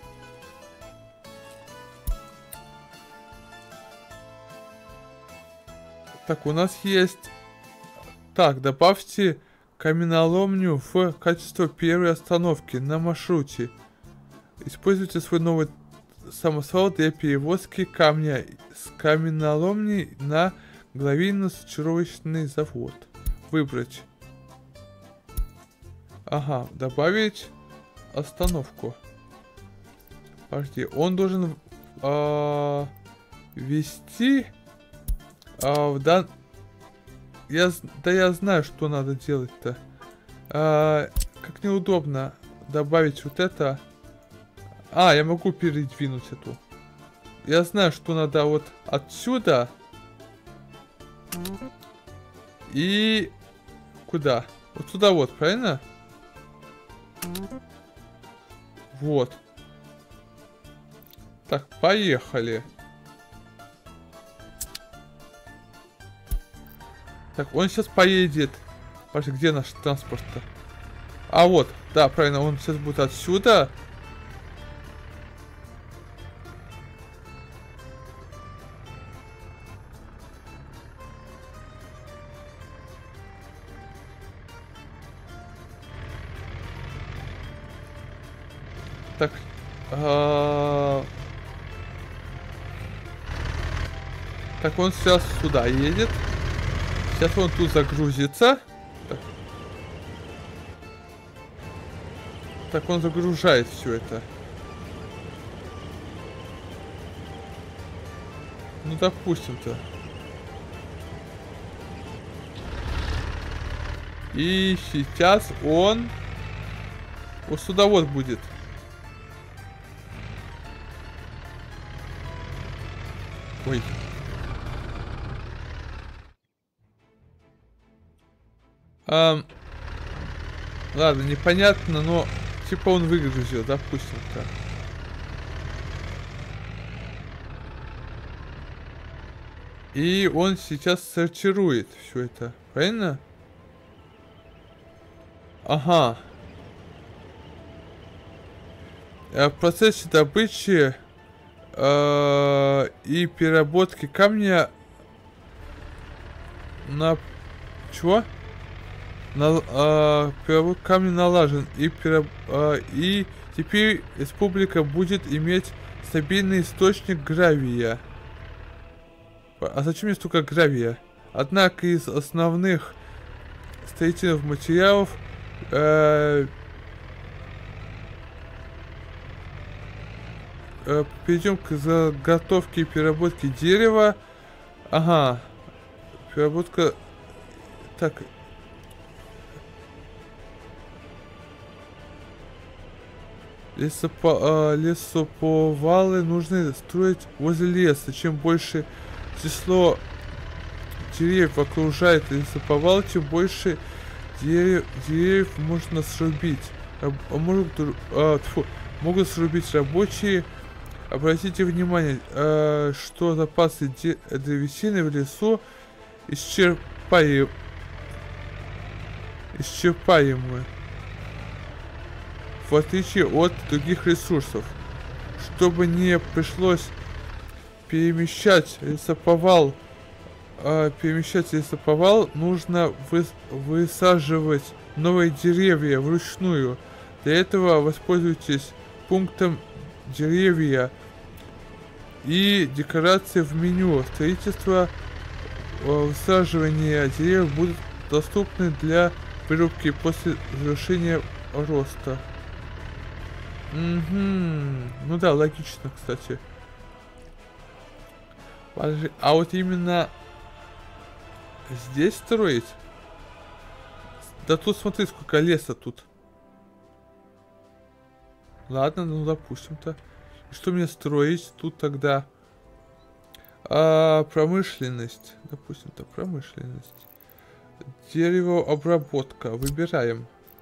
Так, у нас есть... Так, добавьте каменоломню в качестве первой остановки на маршруте. Используйте свой новый самосвал для перевозки камня с каменоломни на гравийно-сортировочный завод. Выбрать. Ага, добавить остановку. Подожди, он должен ввести... Я знаю, что надо делать-то. Как неудобно добавить вот это. Я могу передвинуть эту. Я знаю, что надо вот отсюда. И... Куда? Вот сюда вот, правильно? Вот. Так, поехали. Так, он сейчас поедет. Паша, где наш транспорт-то? Вот, да, правильно, он сейчас будет отсюда. Так, так, он сейчас сюда едет. Сейчас он тут загрузится. Так, он загружает все это. Ну, допустим-то. И сейчас он... Вот сюда вот будет. Ой. Ладно, непонятно, но типа он выгрузил, допустим-то. И он сейчас сортирует все это, правильно? Ага. В процессе добычи и переработки камня на... Чего? Камень налажен, и теперь республика будет иметь стабильный источник гравия. А зачем мне столько гравия? Однако из основных строительных материалов перейдем к заготовке и переработке дерева. Ага. Переработка... Так... Лесоповалы нужно строить возле леса. Чем больше число деревьев окружает лесоповал, тем больше деревьев можно срубить. Могут срубить рабочие. Обратите внимание, что запасы древесины в лесу исчерпаемы. В отличие от других ресурсов. Чтобы не пришлось перемещать лесоповал, нужно высаживать новые деревья вручную. Для этого воспользуйтесь пунктом деревья и декорации в меню. Строительство, высаживание деревьев будут доступны для вырубки после завершения роста. Угу. Ну да, логично, кстати. Подожди, а вот именно здесь строить? Да тут смотри, сколько леса тут. Ладно, ну допустим-то. Что мне строить тут тогда? Промышленность. Допустим-то промышленность. Деревообработка. Выбираем.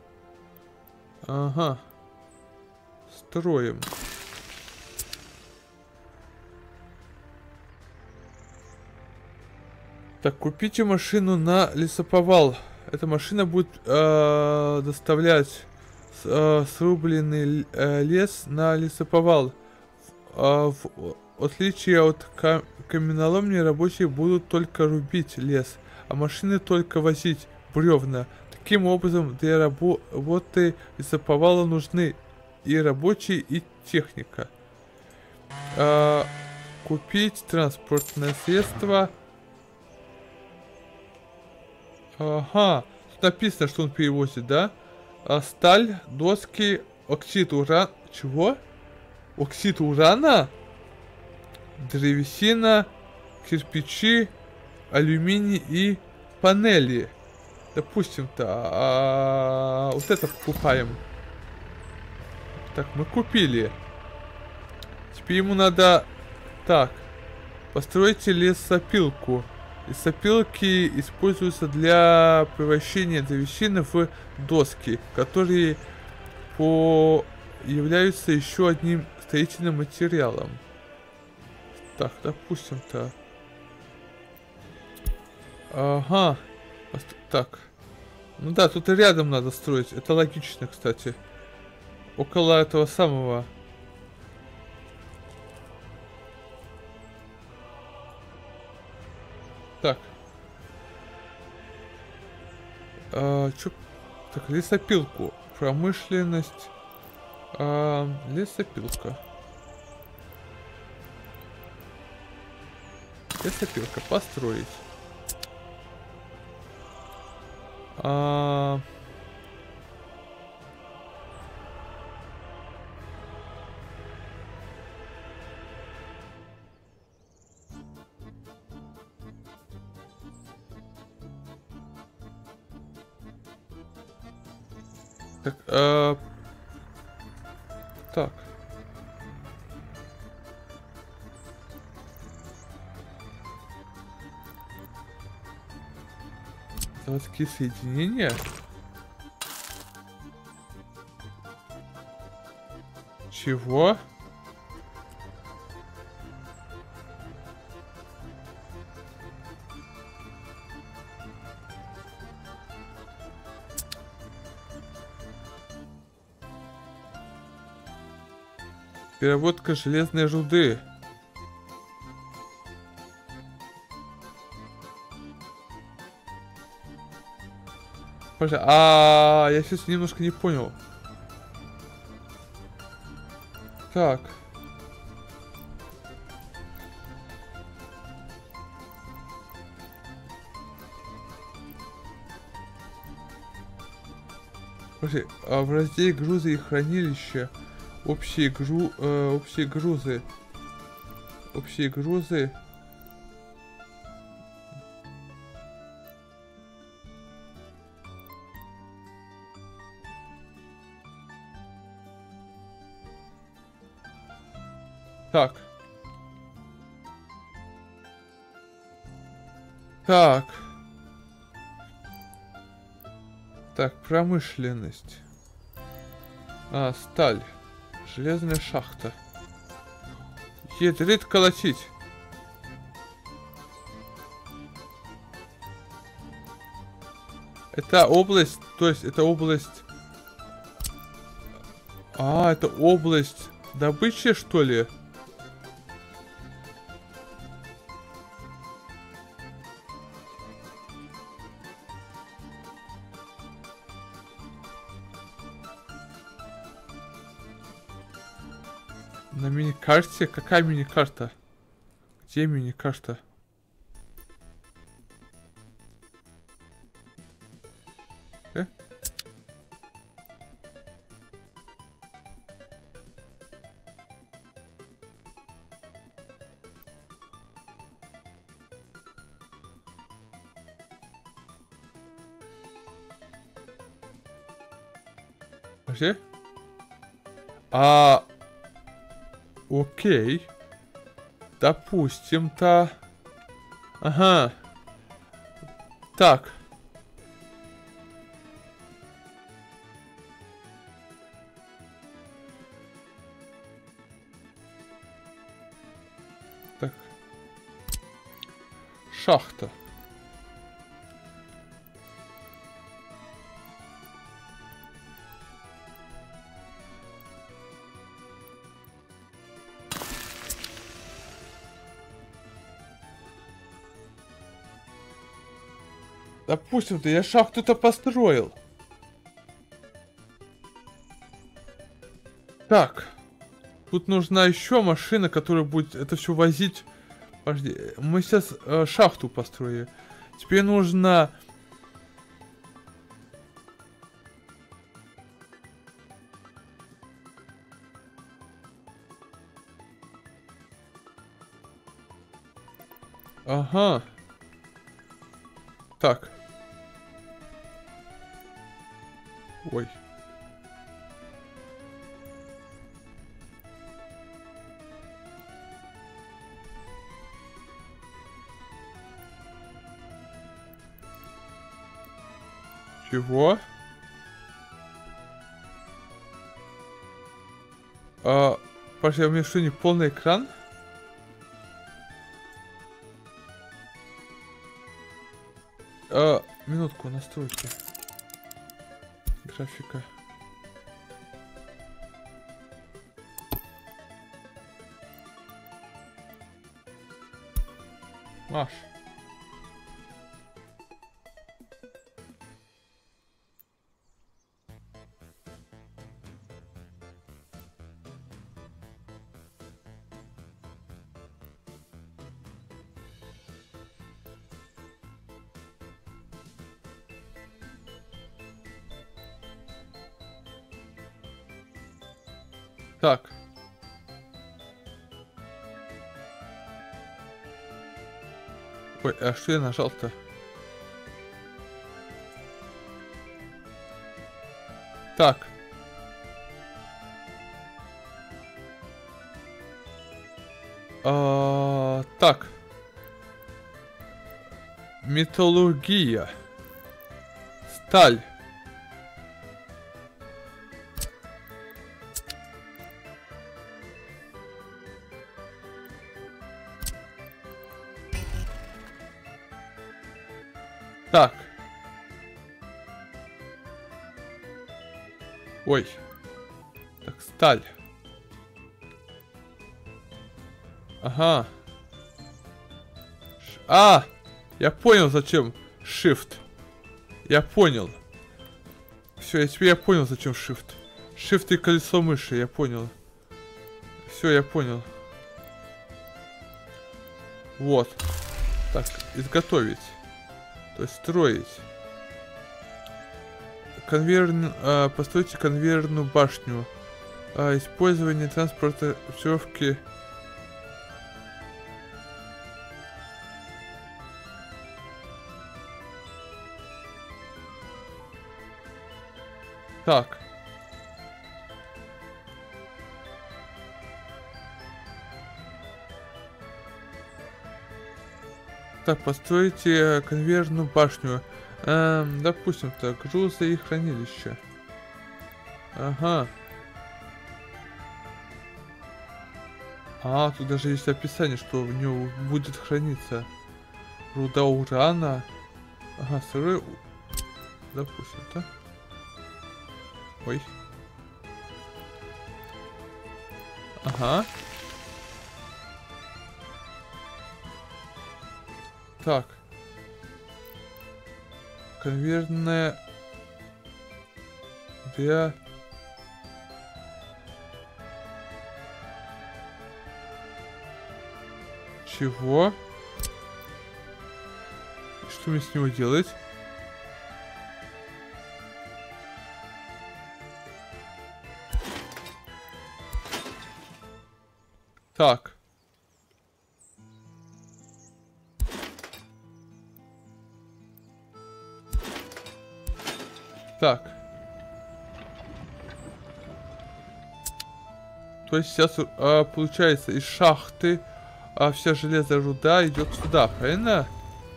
Ага. Строим. Так, купите машину на лесоповал. Эта машина будет доставлять срубленный лес на лесоповал. В отличие от каменоломни, рабочие будут только рубить лес, а машины только возить бревна. Таким образом, для работы лесоповала нужны и рабочие, и техника. Купить транспортное средство. Ага, тут написано, что он перевозит, да? Сталь, доски, оксид урана. Чего? Оксид урана? Древесина, кирпичи, алюминий и панели. Допустим-то, вот это покупаем. Так, мы купили. Теперь ему надо... Так, постройте лесопилку. Лесопилки используются для превращения древесины в доски, которые являются еще одним строительным материалом. Так, допустим-то. Ага. Так. Ну да, тут и рядом надо строить. Это логично, кстати. Около этого самого... Так. Чё? Так, лесопилку. Промышленность. Лесопилка. Лесопилка. Построить. Так, так. Заводские соединения. Чего? Переработка железной руды. Я сейчас немножко не понял. Так. В разделе грузы и хранилища общие грузы. Общие грузы. Так. Так. Так, промышленность. Сталь. Железная шахта. Ядрит колотить. Это область, то есть это область... это область добычи, что ли? На мини-карте? Какая мини-карта? Где мини-карта? Подожди. Окей. Допустим-то. Ага. Так. Так. Шахта. Допустим-то я шахту-то построил. Так. Тут нужна еще машина, которая будет это все возить. Подожди, мы сейчас шахту построили. Теперь нужно... Ага. Так. Ой. Чего? Паша, у меня что, не полный экран? Минутку, настройки. Графика. Маш. Так. Ой, а что я нажал-то? Так. Так. Металлургия. Сталь. Так. Ой. Так, сталь. Ага. Я понял, зачем Shift. Я понял. Все, теперь я понял, зачем Shift. Shift и колесо мыши, я понял. Все, я понял. Вот. Так, изготовить. То есть строить. Постройте конвейерную башню. Использование транспортировки. Так. Так, постройте конвейерную башню. Допустим, так, грузы и хранилище. Ага. Тут даже есть описание, что в нем будет храниться руда урана. Ага, сырой. Допустим, да? Ой. Ага. Так. Конвейерная для... Чего? Что мне с него делать? Так. Так. То есть сейчас получается из шахты вся железная руда идет сюда, правильно?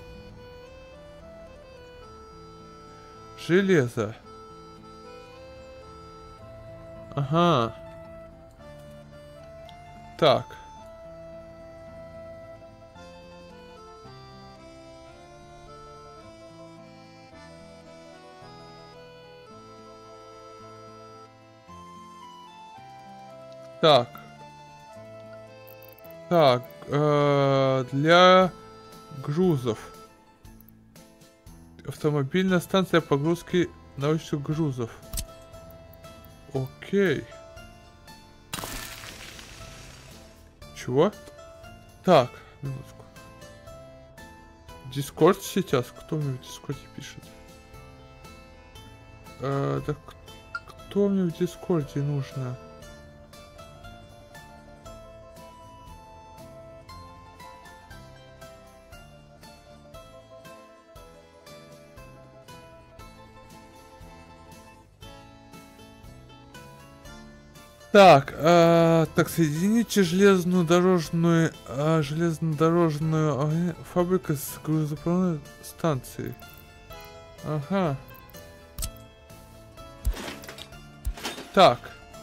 Железо. Ага. Так. Так. Так, для грузов. Автомобильная станция погрузки научных грузов. Окей. Чего? Так, минутку. Дискорд сейчас? Кто мне в Дискорде пишет? Так, кто мне в Дискорде нужно? Так, так, соедините железнодорожную фабрику с грузополучной станцией. Ага. Так.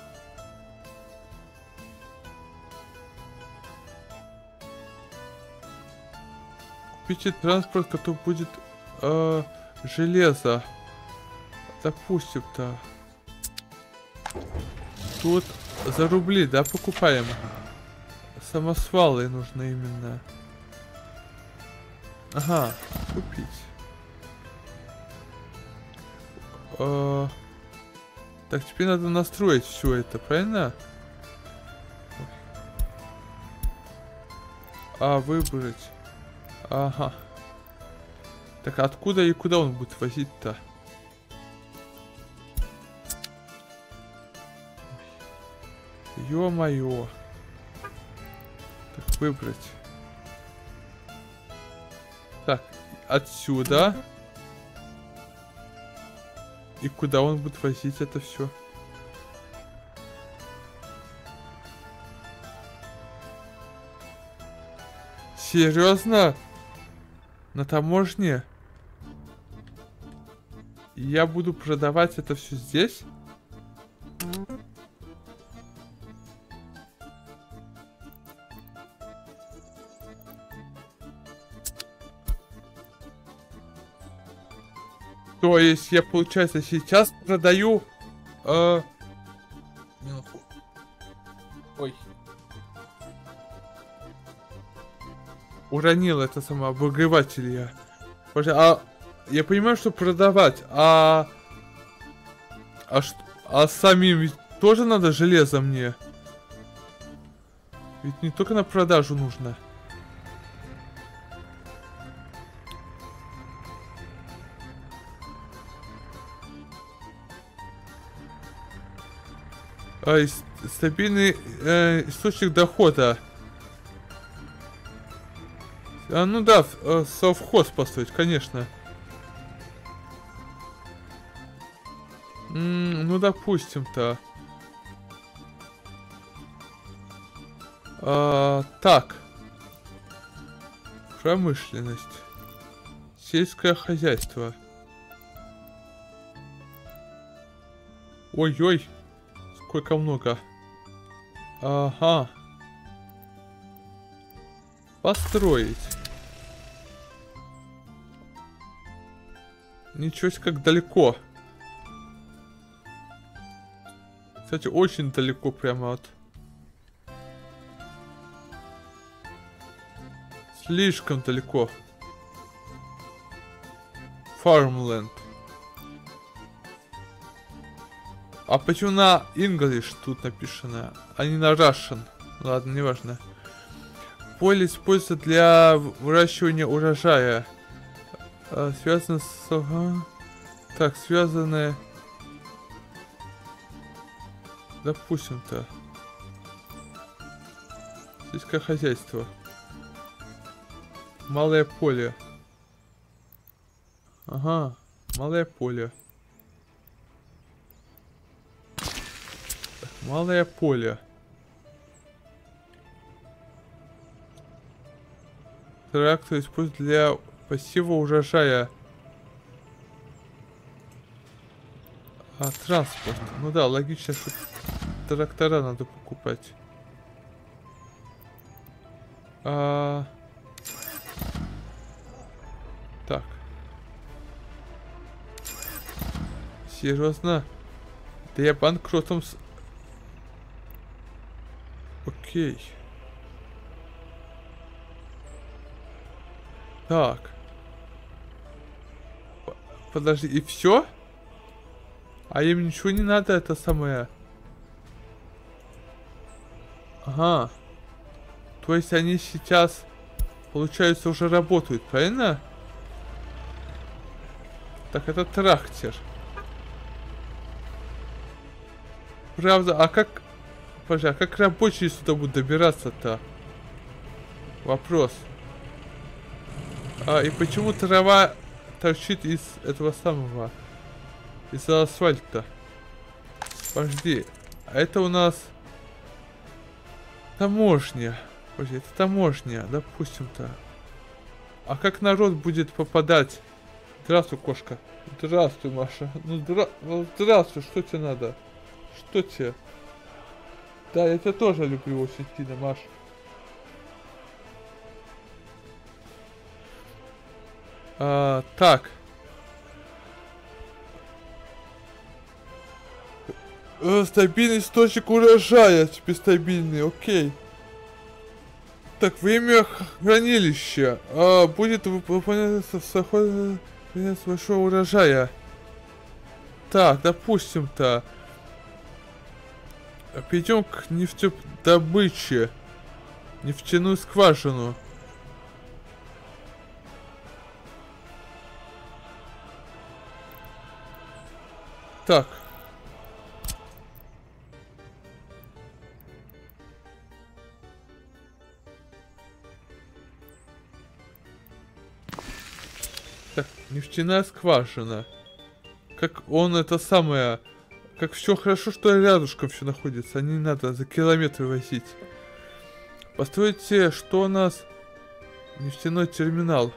Купите транспорт, который будет железо. Допустим-то. Тут за рубли, да, покупаем. Самосвалы нужно именно. Ага, купить. Так, теперь надо настроить все это, правильно? Выбрать. Ага. Так, откуда и куда он будет возить-то? Ё-моё. Так, выбрать. Так, отсюда. И куда он будет возить это все? Серьезно? На таможне? Я буду продавать это все здесь? То есть я, получается, сейчас продаю... Минутку. Ой. Уронил это самообогреватель я. Я понимаю, что продавать, самим ведь тоже надо железо мне. Ведь не только на продажу нужно. Стабильный источник дохода. Ну да, совхоз построить, конечно. Ну допустим-то. Так. Промышленность. Сельское хозяйство. Ой-ой. Сколько много. Ага. Построить. Ничего себе, как далеко. Кстати, очень далеко прямо от... Слишком далеко. Farmland. А почему на English тут написано, а не на Russian? Ладно, неважно. Поле используется для выращивания урожая. Связано с... Так, связанное... Допустим-то. Сельское хозяйство. Малое поле. Ага, малое поле. Так, малое поле. Трактор используют для посева урожая. Транспорт. Ну да, логично, что трактора надо покупать. Так. Серьезно? Да я банкротом с... Окей. Так. Подожди, и все? А им ничего не надо, это самое. Ага. То есть они сейчас, получается, уже работают, правильно? Так, это трактор. Правда, а как... Подожди, а как рабочие сюда будут добираться-то? Вопрос. И почему трава торчит из этого самого... Из асфальта? Подожди. А это у нас... Таможня. Подожди, это таможня, допустим-то. А как народ будет попадать? Здравствуй, кошка. Здравствуй, Маша. Ну, здравствуй, что тебе надо? Что тебе? Да, я тебя тоже люблю очень сильно, Маш. Так. Стабильный источник урожая. Теперь стабильный, окей. Так, время хранилища. Будет выполняться в соход большого урожая. Так, допустим-то. Перейдем к нефтедобыче. Нефтяную скважину. Так. Так, нефтяная скважина. Как он это самое... Как все хорошо, что рядышком все находится. А не надо за километры возить. Постройте, что у нас? Нефтяной терминал.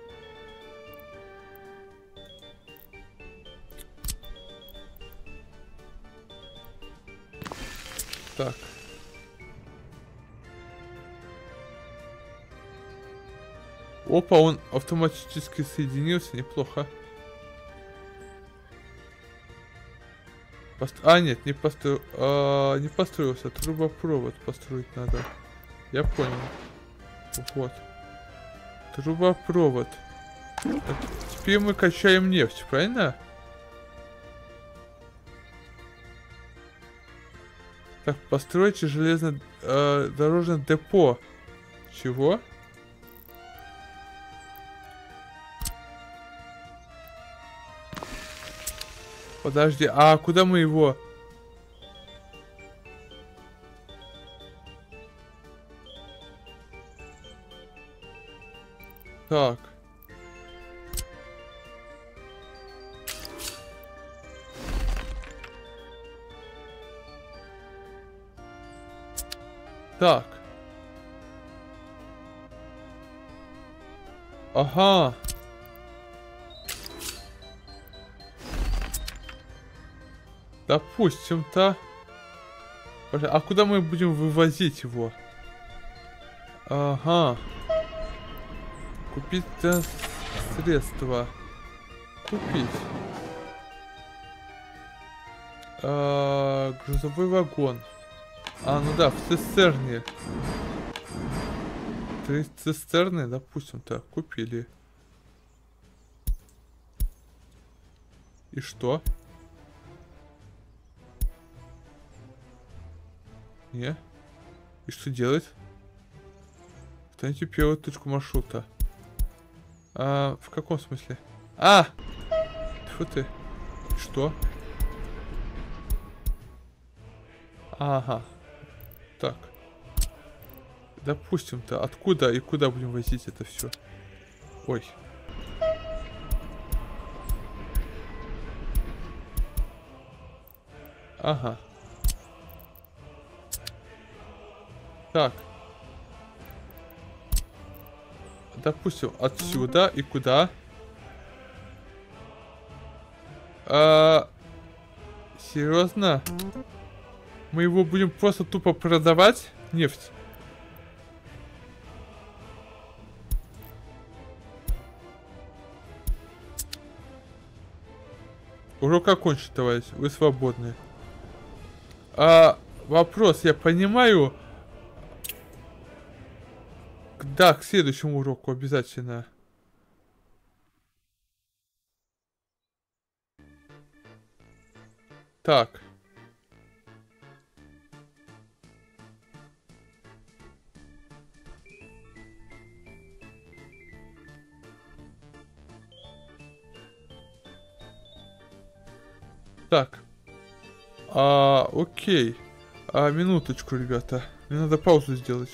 Так. Опа, он автоматически соединился, неплохо. Нет, не построился. Трубопровод построить надо. Я понял. Вот. Трубопровод. Так, теперь мы качаем нефть, правильно? Так, постройте железнодорожное депо. Чего? Подожди, а куда мы его? Так. Так. Ага. Допустим-то. А куда мы будем вывозить его? Ага. Купить средства. Купить. Грузовой вагон. Ну да, в цистерне. 3 цистерны, допустим-то, купили. И что? Не? И что делать? Станьте первую точку маршрута. В каком смысле? Тьфу ты. Что? Ага. Так. Допустим-то, откуда и куда будем возить это все? Ой. Ага. Так. допустим, отсюда и куда? Серьезно? Мы его будем просто тупо продавать? Нефть. Урок окончен, товарищ. Вы свободны. Вопрос, я понимаю. Да, к следующему уроку обязательно. Так. Так. Окей. Минуточку, ребята. Мне надо паузу сделать.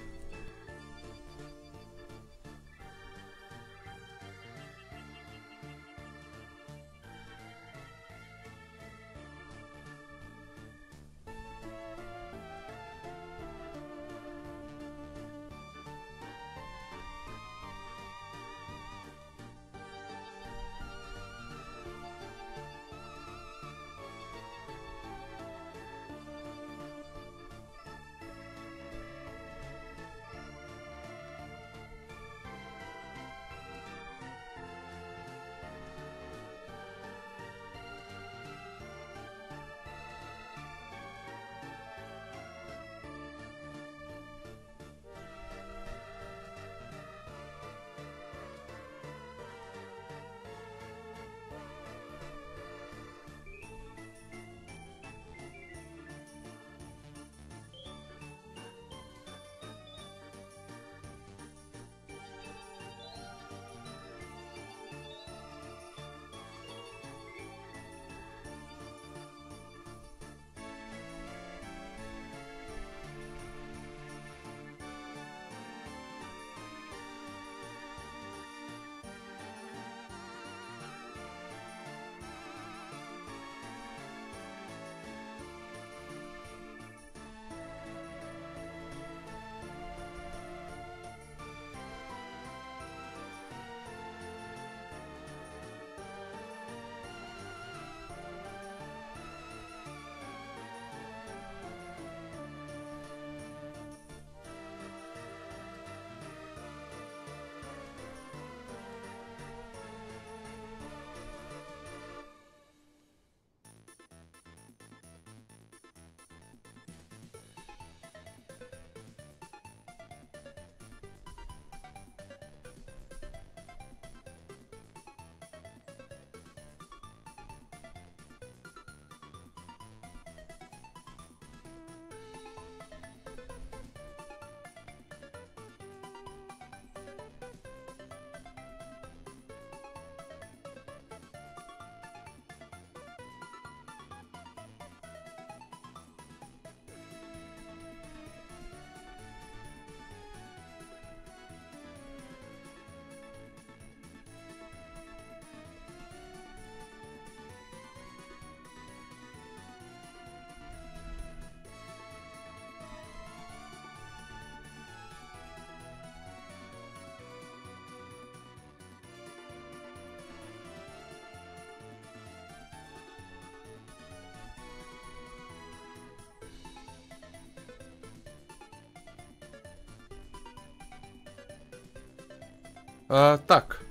Так.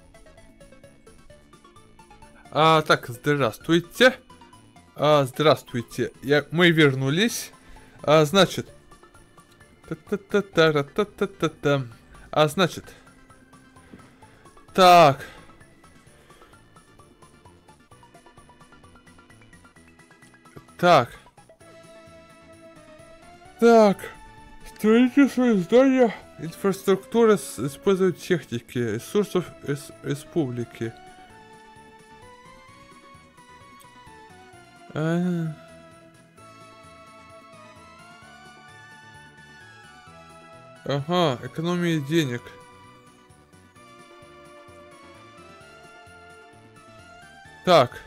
Так, здравствуйте. Здравствуйте. Мы вернулись. Значит. Та-та-та-та-та-та-та-та. Значит. Так. Так. Так. Строительство здания. Инфраструктура использует техники ресурсов республики. Ага, экономия денег. Так.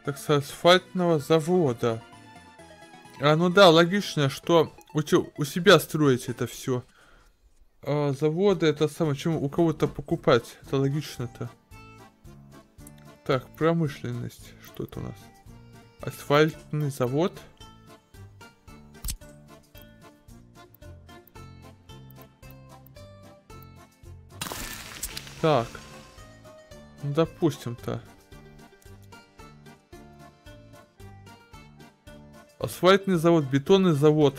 Так, с асфальтного завода. Ну да, логично, что у себя строить это все. Заводы это самое, чем у кого-то покупать. Это логично-то. Так, промышленность. Что это у нас? Асфальтный завод. Так. Ну, допустим-то. Асфальтный завод, бетонный завод.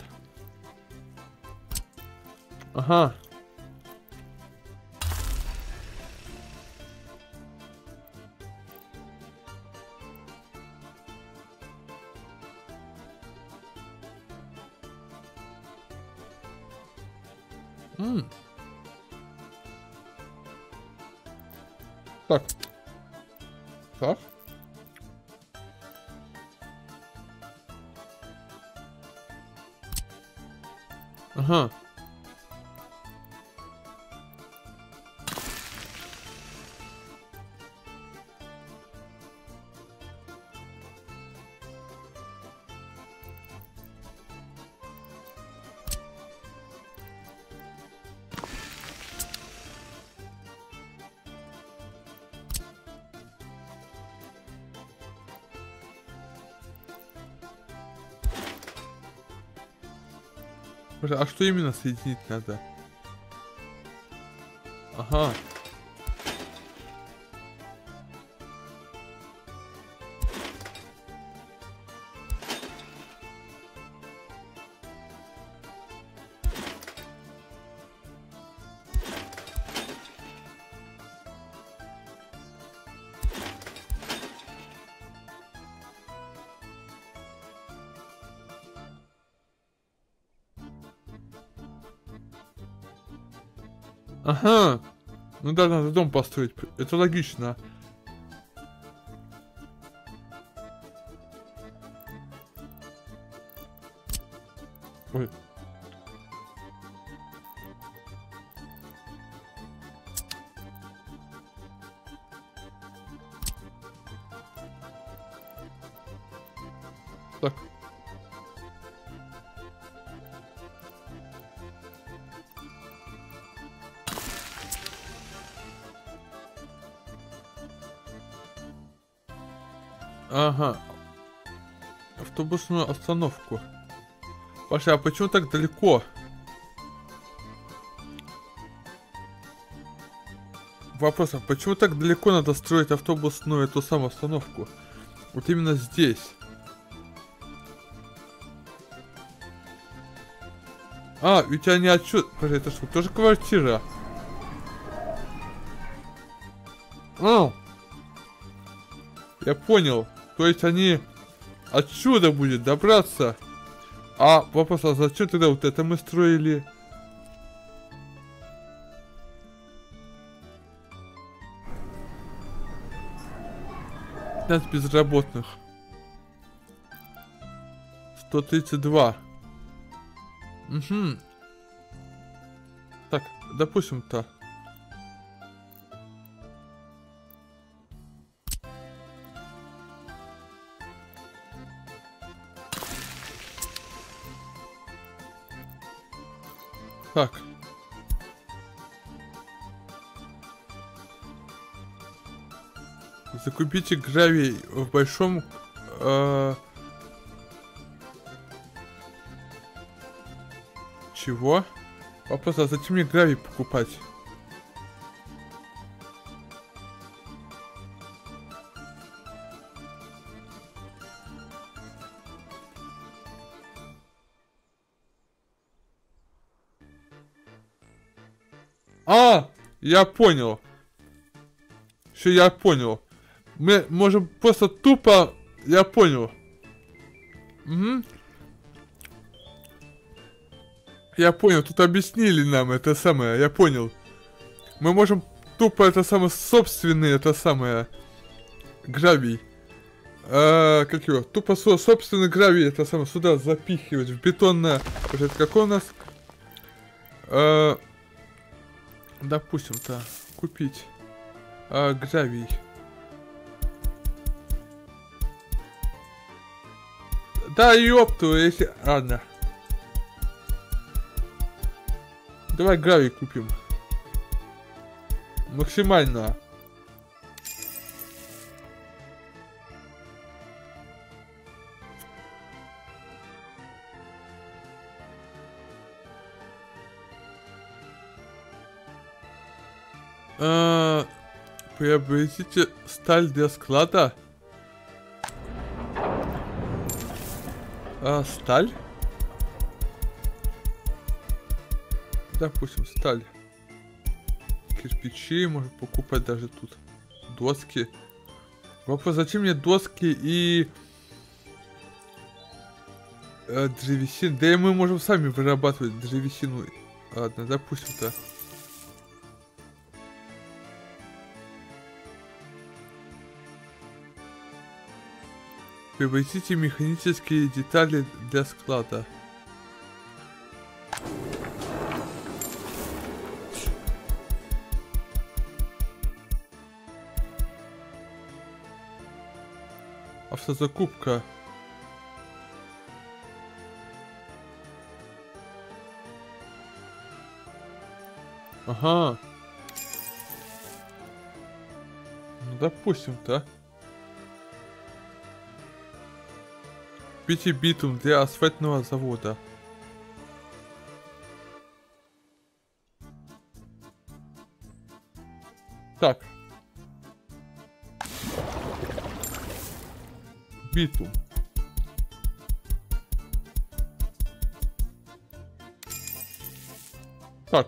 Ага. Так. Так. Ага. А что именно соединить надо? Ага. Ага. Ну да, надо дом построить. Это логично. Ой. Так. Ага. Автобусную остановку. Паша, а почему так далеко? Вопрос, а почему так далеко надо строить автобусную эту самую остановку? Вот именно здесь. Ведь они отсюда... Паша, это что, тоже квартира? Я понял. То есть они отсюда будет добраться. Вопрос, а зачем тогда вот это мы строили? Нас безработных. 132. Угу. Так, допустим-то. Так. Закупите гравий в большом... Чего? Вопрос, а зачем мне гравий покупать? Я понял. Все, я понял. Мы можем просто тупо... Я понял. Угу. Я понял, тут объяснили нам это самое, я понял. Мы можем тупо это самое, собственный, это самое, гравий. Как его? Тупо собственный гравий, это самое, сюда запихивать, в бетонное... Это какой у нас? Допустим-то, купить гравий. Да, ёпту, если... Ладно. Давай гравий купим. Максимально. Приобретите сталь для склада. Сталь? Допустим, сталь. Кирпичи, можно покупать даже тут. Доски. Вопрос, зачем мне доски и древесину? Да и мы можем сами вырабатывать древесину. Ладно, допустим-то. Приобретите механические детали для склада. Автозакупка. Ага. Ну, допустим-то. Купите битум для асфальтного завода. Так. Битум. Так.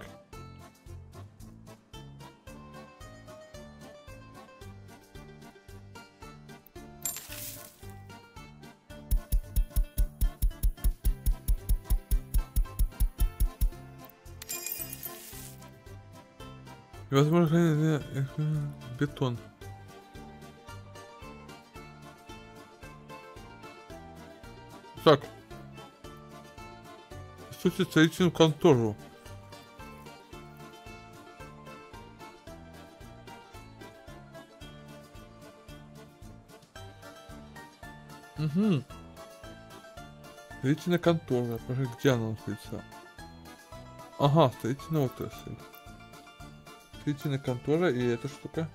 Возможно, бетон. Так. По сути, строительную контору. Угу. Строительная контора. Где она находится? Ага, строительная отрасль. Строительная контора и эта штука.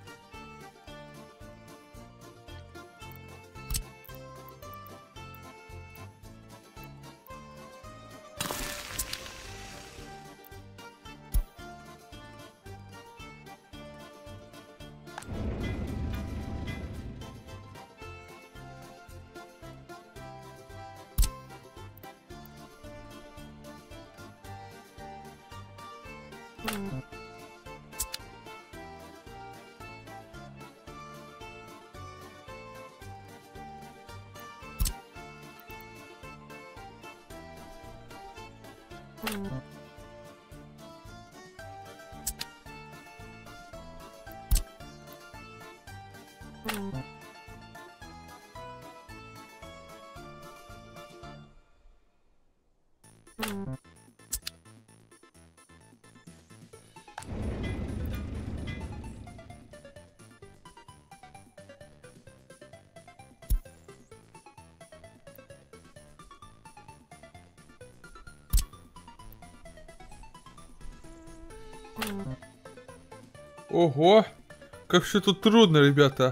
Ого! Как все тут трудно, ребята.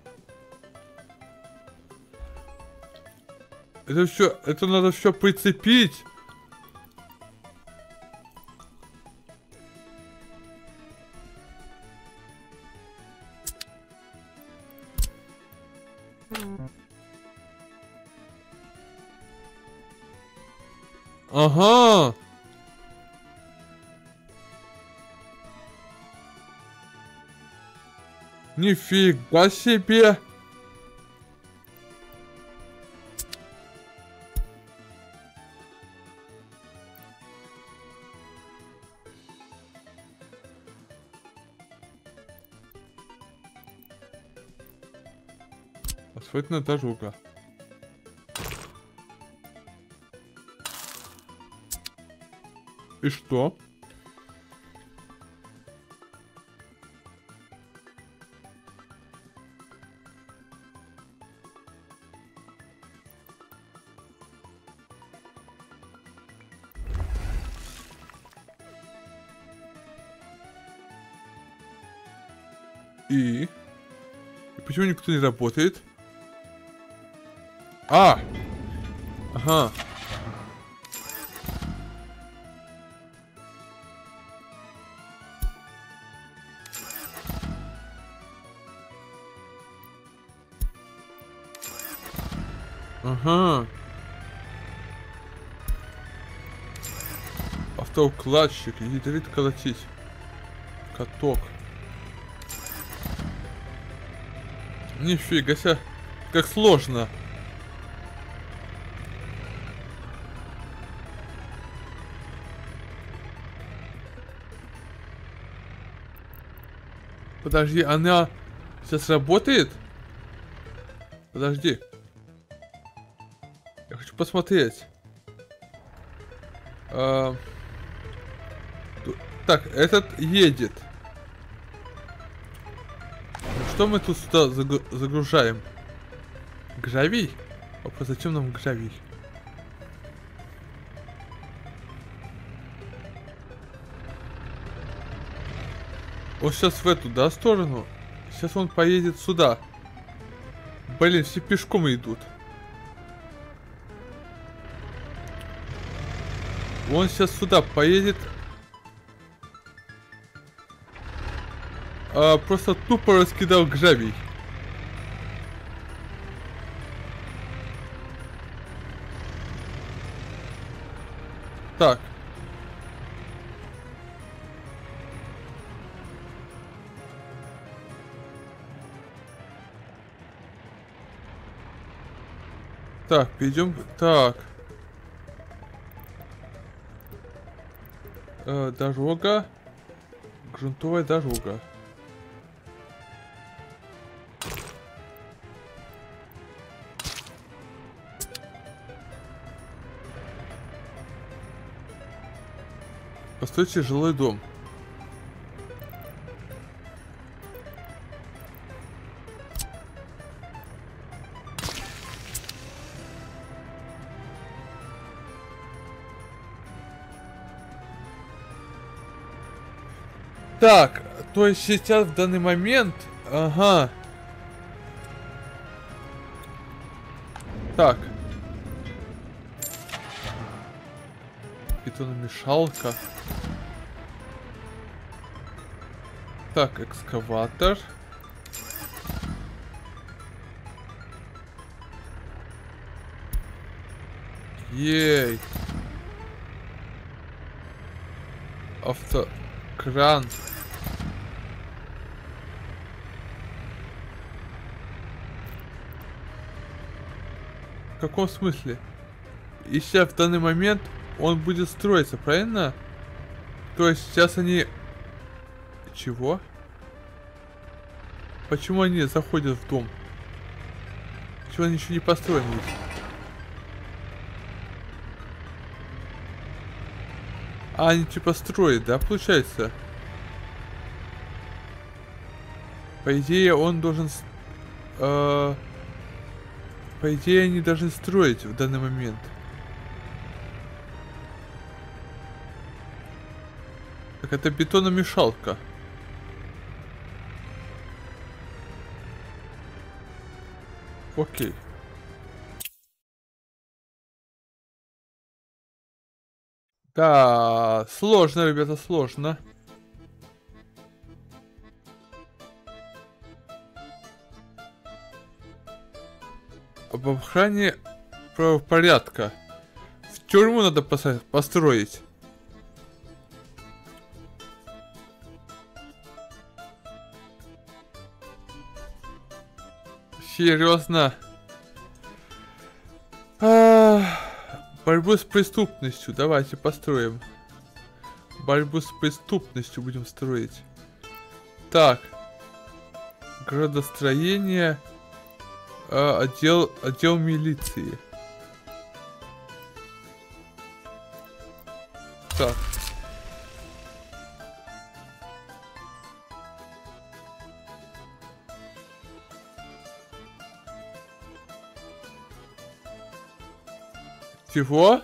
Это все, это надо все прицепить. Ага. Нифига себе. Асфальтная дорога. И что? И почему никто не работает? А! Ага. Ага. Автоукладчик. Ядрит колотить. Каток. Нифига себе. Как сложно. Подожди, она сейчас работает? Подожди. Я хочу посмотреть. Так, этот едет. Что мы тут сюда загружаем? Гравий? Вопрос, зачем нам гравий? Он сейчас в эту, да, сторону? Сейчас он поедет сюда. Блин, все пешком идут. Он сейчас сюда поедет. Просто тупо раскидал гравий. Так. Так, перейдем. Так. Дорога. Грунтовая дорога. Постройте жилой дом. Так, то есть сейчас в данный момент... Ага. Так. Бетономешалка. Так, экскаватор. Ей. Автокран. В каком смысле? И сейчас в данный момент он будет строиться, правильно? То есть сейчас они... Чего? Почему они заходят в дом? Почему они еще не построены? А, они типа строят, да, получается? По идее, он должен... По идее, они должны строить в данный момент. Так, это бетономешалка. Окей. Да, сложно, ребята, сложно. Об охране правопорядка. В тюрьму надо построить. Серьезно? Борьбу с преступностью. Давайте построим. Борьбу с преступностью будем строить. Так. Градостроение. Отдел милиции. Так. Чего?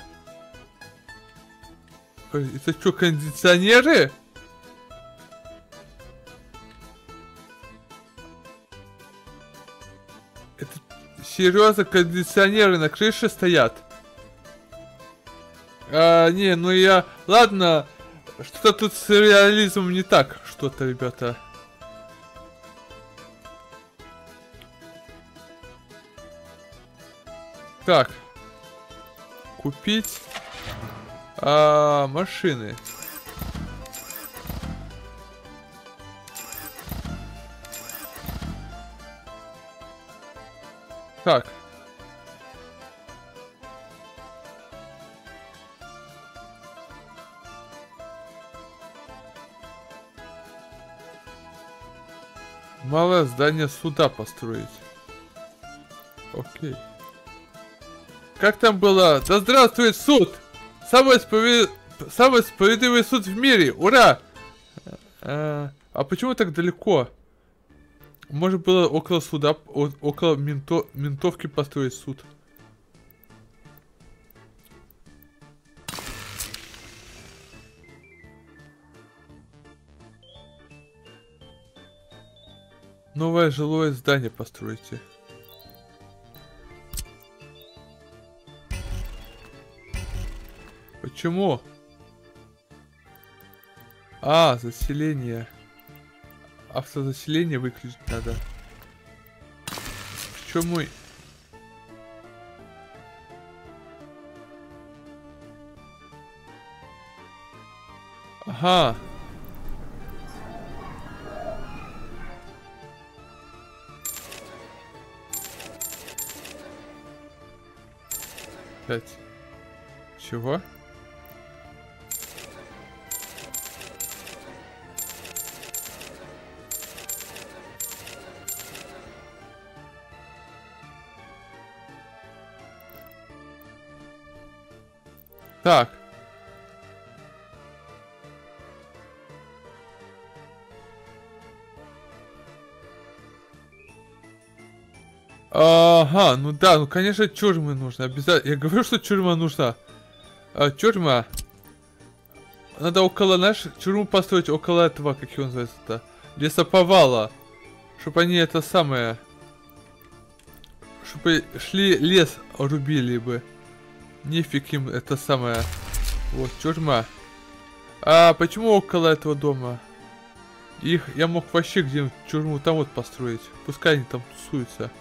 Это что, кондиционеры? Серьезно, кондиционеры на крыше стоят? Не, ну я... Ладно, что-то тут с реализмом не так. Что-то, ребята. Так. Купить машины. Так. Малое здание суда построить. Окей. Как там было? Да здравствует суд! Самый справедливый суд в мире! Ура! А почему так далеко? Может было около суда, около ментовки построить суд. Новое жилое здание постройте. Почему? Заселение. Автозаселение выключить надо. Почему? Ага. Пять. Чего? Так. Ага, ну да, ну конечно тюрьмы нужно. Обязательно. Я говорю, что тюрьма нужна. Тюрьма. Надо около нашей тюрьму построить, около этого, как его называется-то, лесоповала. Чтобы они это самое... Чтобы шли лес рубили бы. Нефиг им это самое. Вот, тюрьма. Почему около этого дома? Я мог вообще где-нибудь тюрьму там вот построить. Пускай они там тусуются.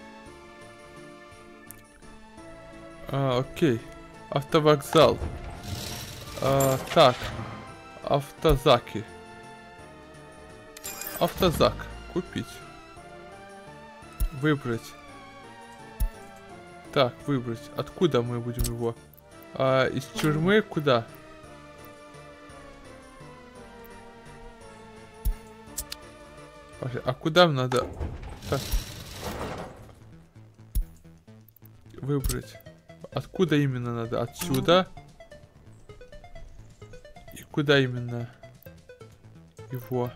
Окей. Автовокзал. Так. Автозаки. Автозак. Купить. Выбрать. Так, выбрать. Откуда мы будем его? Из тюрьмы куда? А куда надо? Так. Выбрать. Откуда именно надо? Отсюда? И куда именно? Его.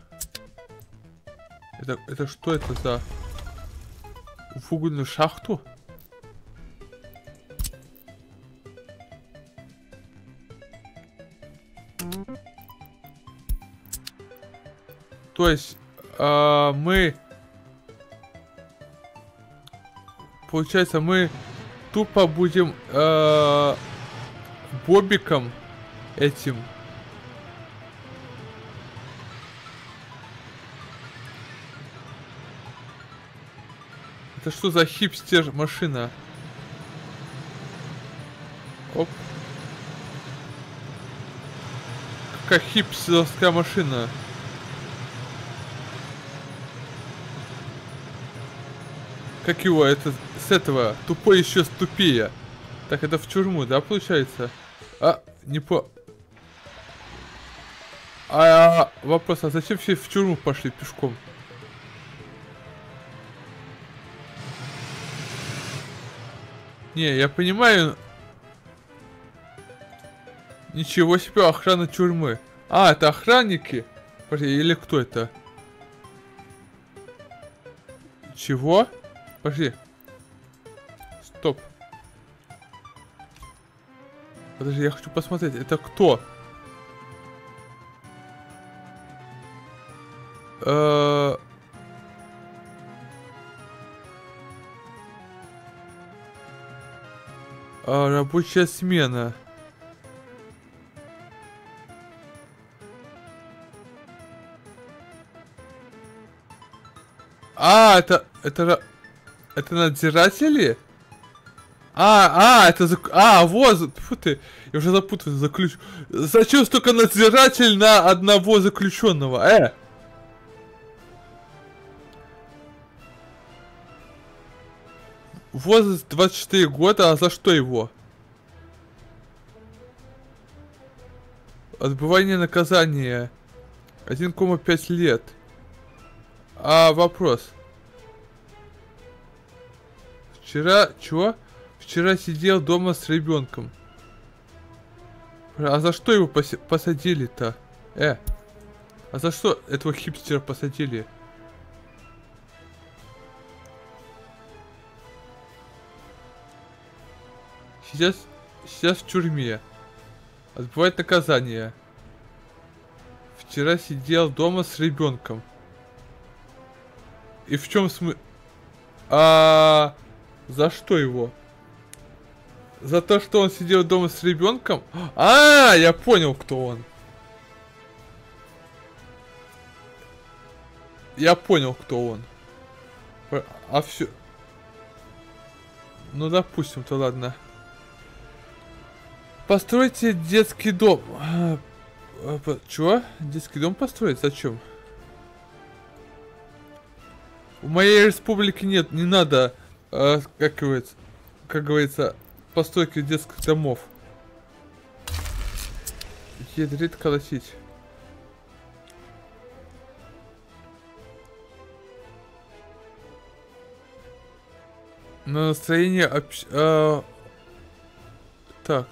Это что это за... В угольную шахту? То есть, мы... Получается, мы тупо будем бобиком этим. Это что за хипстер машина? Оп. Какая хипстерская машина? Как его, это с этого, тупой еще тупее. Так, это в тюрьму, да, получается? Не по... Вопрос, а зачем все в тюрьму пошли пешком? Не, я понимаю. Ничего себе, охрана тюрьмы. Это охранники? Подожди, или кто это? Чего? Подожди. Стоп. Подожди, я хочу посмотреть, это кто? Рабочая смена. Это надзиратели? Вот, фу ты, я уже запутался, Зачем столько надзиратель на одного заключенного? Возраст 24 года, а за что его? Отбывание наказания 1,5 лет. Вопрос. Чего? Вчера сидел дома с ребенком. А за что его посадили-то? А за что этого хипстера посадили? Сейчас в тюрьме. Отбывает наказание. Вчера сидел дома с ребенком. И в чем смысл? За что его? За то, что он сидел дома с ребенком? Я понял, кто он. Я понял, кто он. Все. Ну, допустим-то, ладно. Постройте детский дом. Чего? Детский дом построить? Зачем? В моей республике нет, не надо, как говорится, постройки детских домов. Ядрит колотить. На настроение так.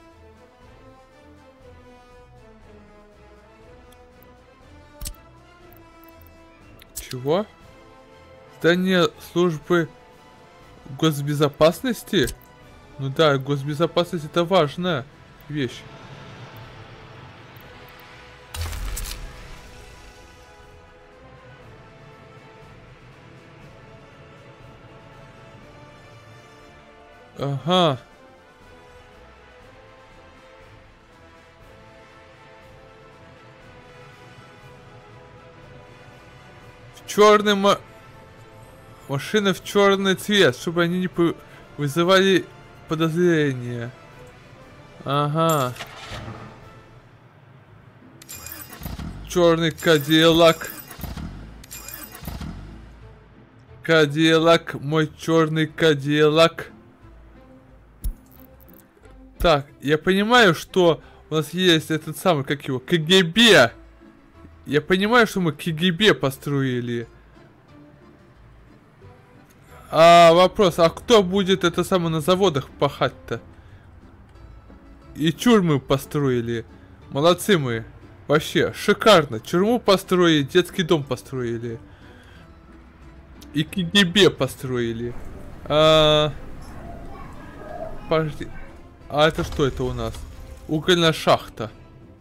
Чего? Здание службы госбезопасности? Ну да, госбезопасность это важная вещь. Ага. Черный машина в черный цвет, чтобы они не вызывали подозрения. Ага. Черный Кадиллак. Кадиллак, мой черный Кадиллак. Так, я понимаю, что у нас есть этот самый, как его, КГБ. Я понимаю, что мы КГБ построили. Вопрос, а кто будет это самое на заводах пахать-то? И тюрьмы построили. Молодцы мы. Вообще, шикарно. Тюрьму построили, детский дом построили. И КГБ построили. Подожди. Это что это у нас? Угольная шахта.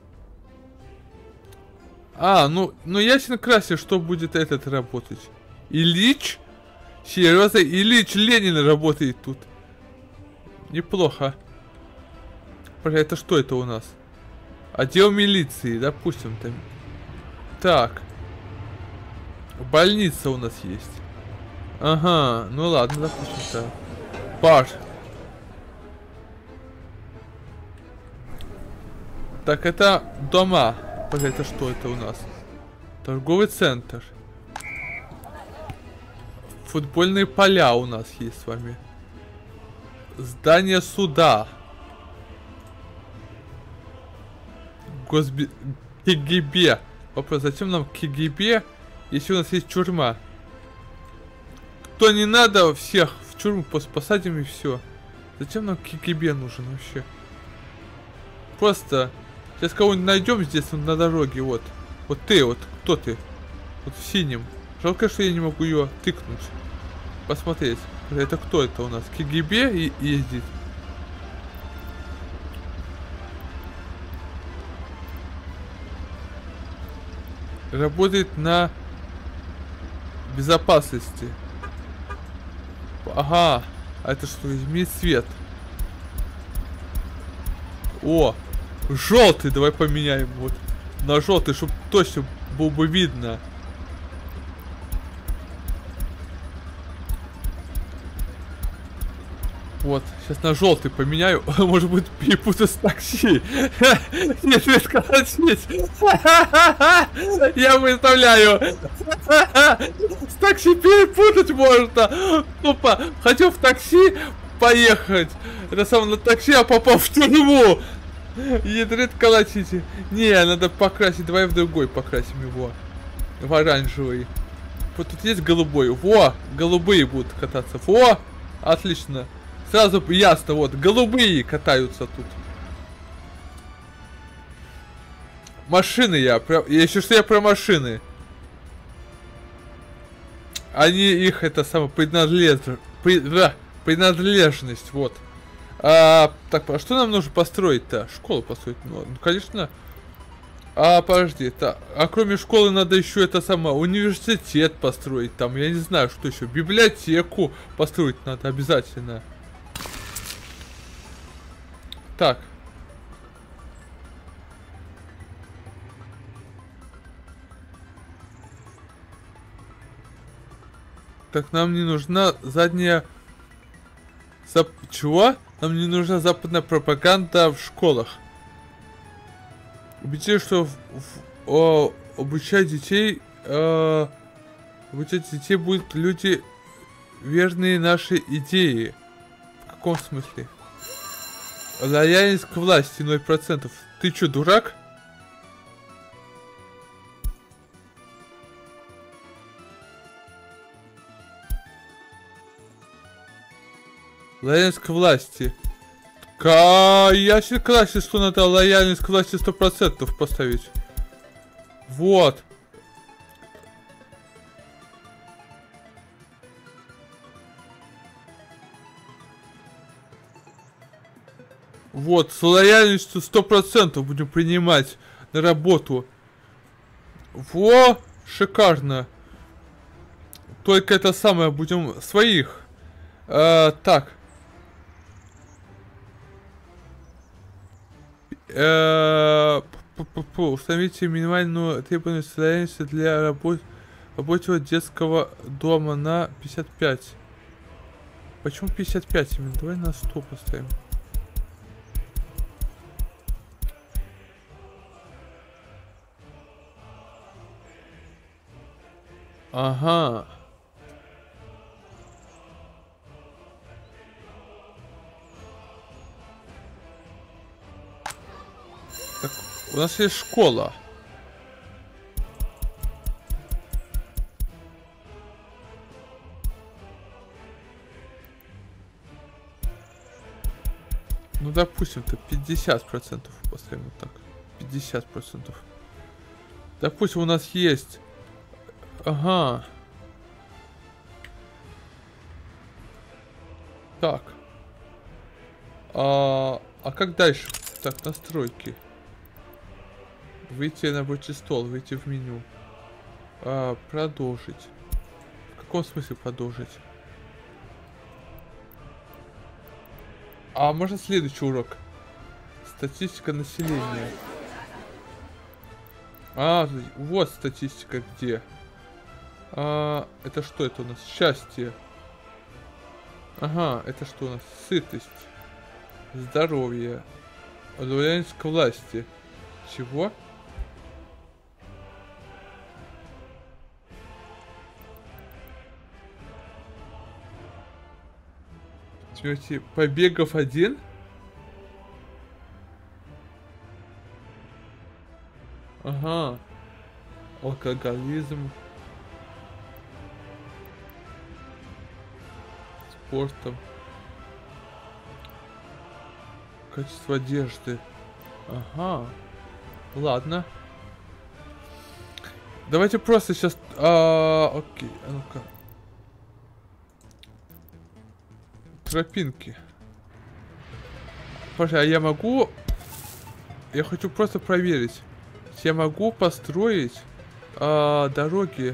Ну ясен красен, что будет этот работать. Ильич? Серьезно, Ильич Ленин работает тут. Неплохо. Это что это у нас? Отдел милиции, допустим, там. Так. Больница у нас есть. Ага, ну ладно, допустим, так. Бар. Так, это дома. Это что это у нас? Торговый центр. Футбольные поля у нас есть с вами. Здание суда. КГБ. Вопрос, зачем нам КГБ, если у нас есть тюрьма? Кто не надо, всех в тюрьму посадим и все. Зачем нам КГБ нужен вообще? Просто сейчас кого-нибудь найдем здесь на дороге, вот. Вот ты, вот кто ты? Вот в синем. Жалко, что я не могу ее тыкнуть. Посмотреть. Это кто это у нас? КГБ и ездит. Работает на безопасности. Ага. А это что? Изменить цвет. О, желтый, давай поменяем вот на желтый, чтобы точно было бы видно. Вот, сейчас на желтый поменяю. Может быть, перепутать с такси. Нет, колотить. Я выставляю. С такси перепутать можно. Опа, хотел в такси поехать. Это самое на такси, а попал в тюрьму. Ядрит колотите. Не, надо покрасить. Давай в другой покрасим его. В оранжевый. Вот тут есть голубой. Во, голубые будут кататься. Во, отлично. Сразу ясно, вот, голубые катаются тут. Машины еще что я про машины. Они их, это самое, принадлежность, вот. Так, а что нам нужно построить-то? Школу построить? Ну, конечно. Подожди, а кроме школы надо еще это самое, университет построить, там, я не знаю, что еще. Библиотеку построить надо обязательно. Так. Так, нам не нужна задняя... Чего? Нам не нужна западная пропаганда в школах. Убедитесь, что обучать детей будут люди, верные нашей идее. В каком смысле? Лояльность к власти 0%. Ты чё, дурак? Лояльность к власти. Я согласен, что надо лояльность к власти 100% поставить. Вот. Вот, с лояльностью 100% будем принимать на работу. Во, шикарно. Только это самое, будем своих. Так. Установите минимальную требовательность лояльности для рабочего детского дома на 55. Почему 55 именно? Давай на 100 поставим. Ага. Так, у нас есть школа. Ну, допустим-то 50% поставим вот так. 50%. Допустим, у нас есть... Ага. Так. А как дальше? Так, настройки. Выйти на рабочий стол, выйти в меню. Продолжить. В каком смысле продолжить? Можно следующий урок? Статистика населения. Вот статистика где? Это что это у нас? Счастье. Ага, это что у нас? Сытость. Здоровье. Лояльность к власти. Чего? Смотрите, побегов 1. Ага. Алкоголизм. Спортом. Качество одежды. Ага. Ладно. Давайте просто сейчас... окей, ну-ка. Тропинки. Пожалуйста, а я могу... Я хочу просто проверить. Я могу построить дороги.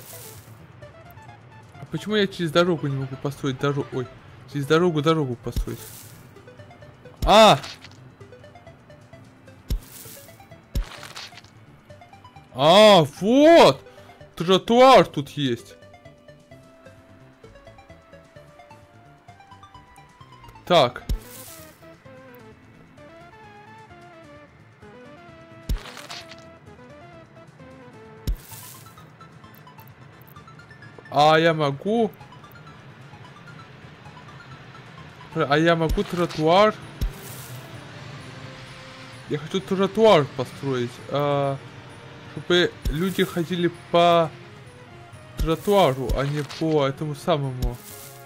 А почему я через дорогу не могу построить дорогу? Ой, через дорогу построить. А, вот! Тротуар тут есть. Так. А я могу... А я могу тротуар... Я хочу тротуар построить, чтобы люди ходили по тротуару, а не по этому самому.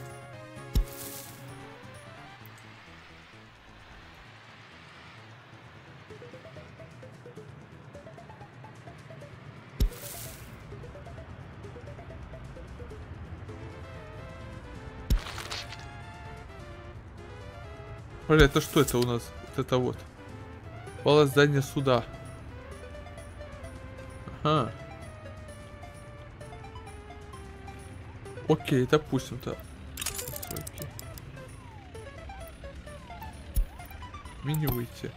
Смотри, это что это у нас? Вот это вот. Пало здание суда. Ага. Окей, допустим-то. Меню выйти.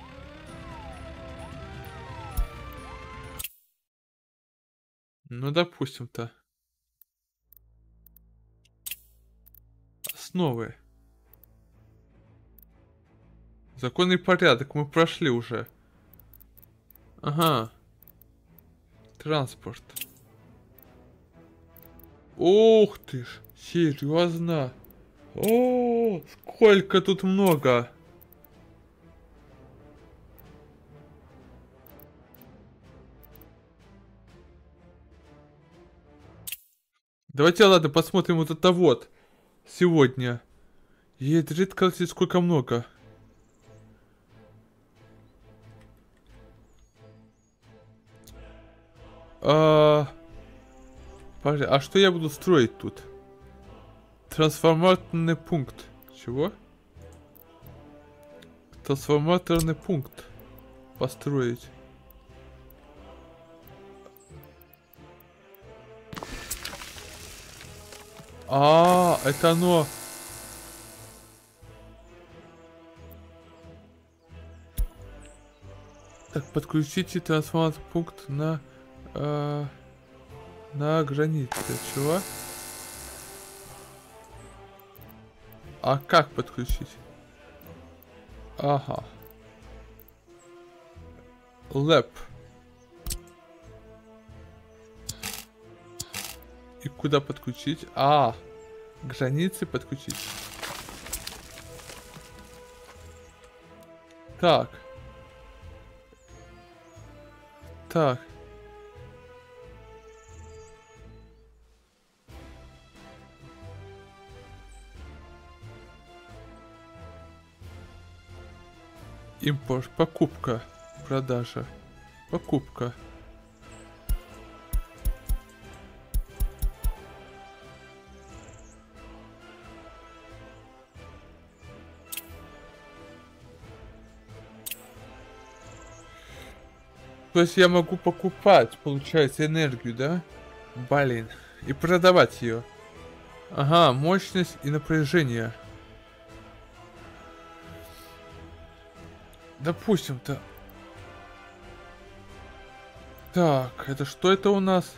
Ну, допустим-то. Основы. Законный порядок мы прошли уже. Ага. Транспорт. Ух ты ж, серьезно? О, сколько тут много. Давайте, ладно, посмотрим вот это вот. Сегодня. Ядрит, кажется, сколько много. Подожди, а что я буду строить тут? Трансформаторный пункт. Чего? Трансформаторный пункт. Построить. А, это оно. Так, подключите трансформаторный пункт на границе. Чего? А как подключить? Ага. Lab. И куда подключить? А, границы подключить. Так. Так. Импорт, покупка, продажа, покупка. То есть я могу покупать, получается, энергию, да? Блин. И продавать ее. Ага, мощность и напряжение. Допустим-то. Так, это что это у нас?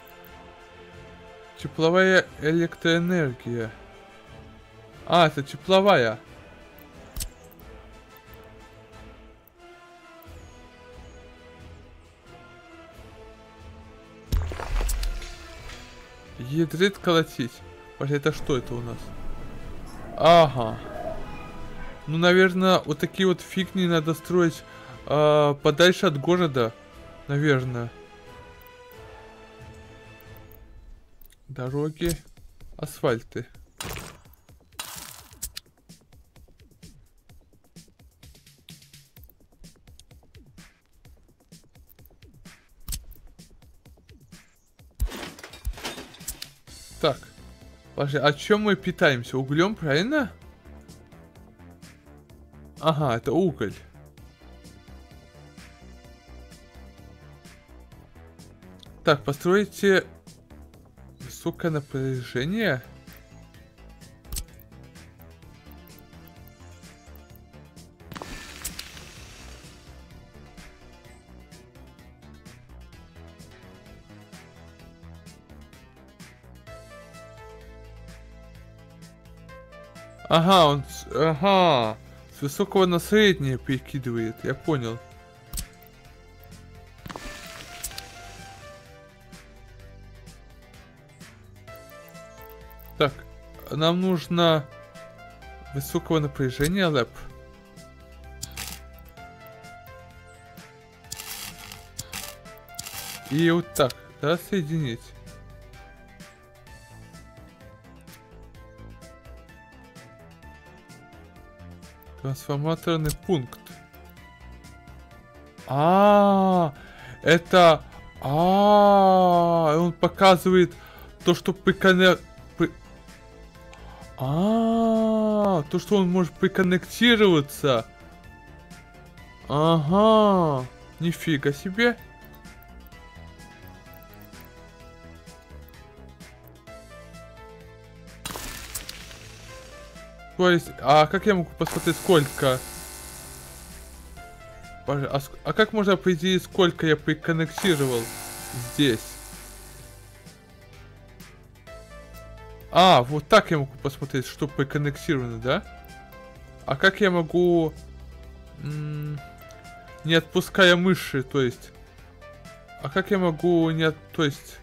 Тепловая электроэнергия. А, это тепловая. Ядрит колотить. Это что это у нас? Ага. Ну, наверное, вот такие вот фигни надо строить подальше от города. Наверное. Дороги. Асфальты. Так. Подожди, а чем мы питаемся? Углем, правильно? Ага, это уголь. Так, постройте высокое напряжение. Ага, ага, с высокого на среднее перекидывает, я понял. Так, нам нужно высокого напряжения лэп. И вот так, да, соединить. Трансформаторный пункт. Это... он показывает то, что то, что он может приконнектироваться. Ага, нифига себе. То есть, а как я могу посмотреть, сколько? А как можно определить, сколько я приконнектировал здесь? Вот так я могу посмотреть, что приконнектировано, да? А как я могу... не отпуская мыши, то есть... А как я могу не То есть...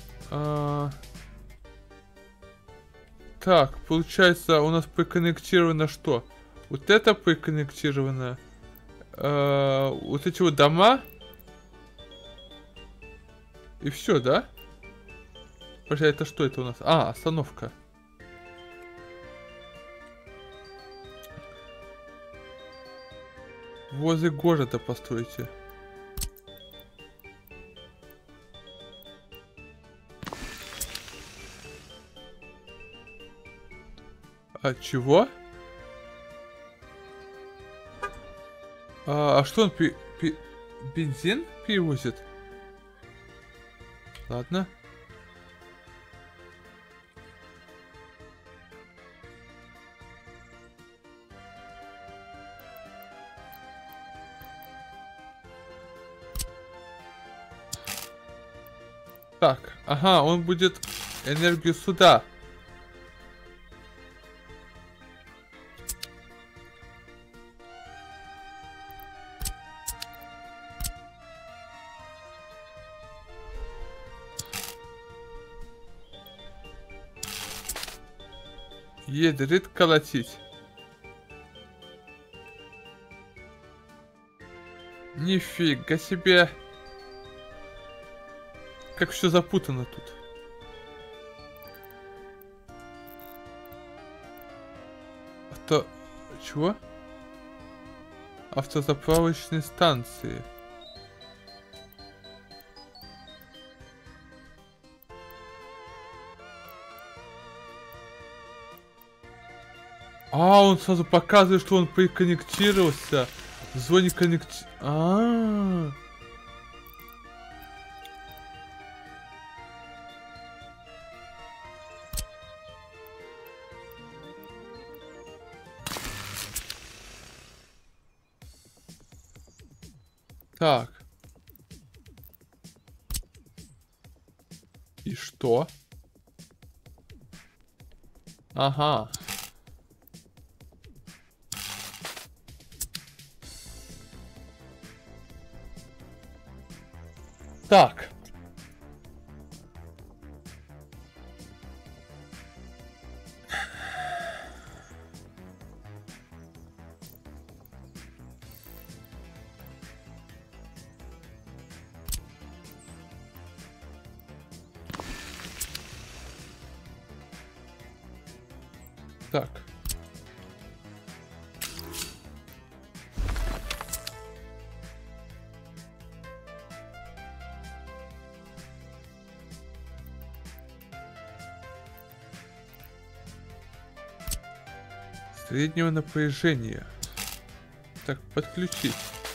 Так, получается, у нас приконнектировано что? Вот это приконнектировано. Вот эти вот дома. И все, да? Подожди, это что это у нас? Остановка. Возле города постройте. Чего? Что он бензин перевозит? Ладно. Так, ага, он будет энергию сюда. Ядрит колотить. Нифига себе. Как все запутано тут. Чего? Автозаправочные станции. Он сразу показывает, что он приконнектировался в зоне Так. И что? Ага. Так. Так. Среднего напряжения. Так, подключить.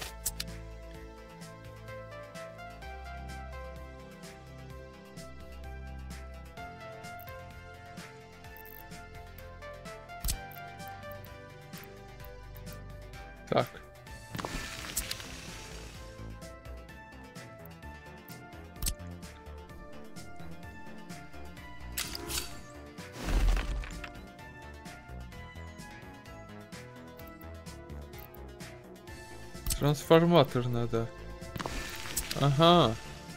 Так. Трансформатор надо. Ага.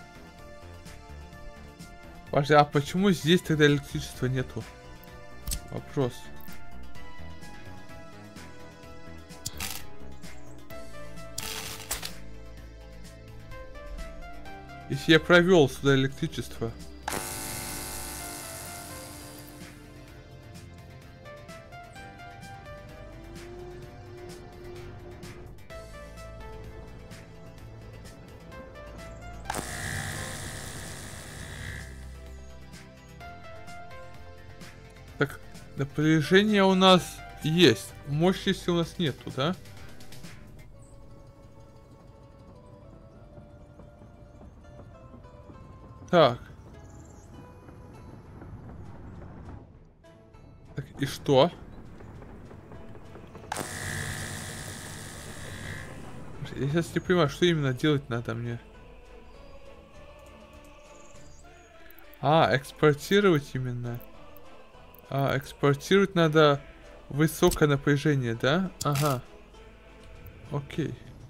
Подожди, а почему здесь тогда электричества нету? Вопрос. Если я провел сюда электричество. Так, напряжение у нас есть. Мощности у нас нету, да? Так. Так, и что? Я сейчас не понимаю, что именно делать надо мне. А, экспортировать именно. А, экспортировать надо высокое напряжение, да? Ага. Окей.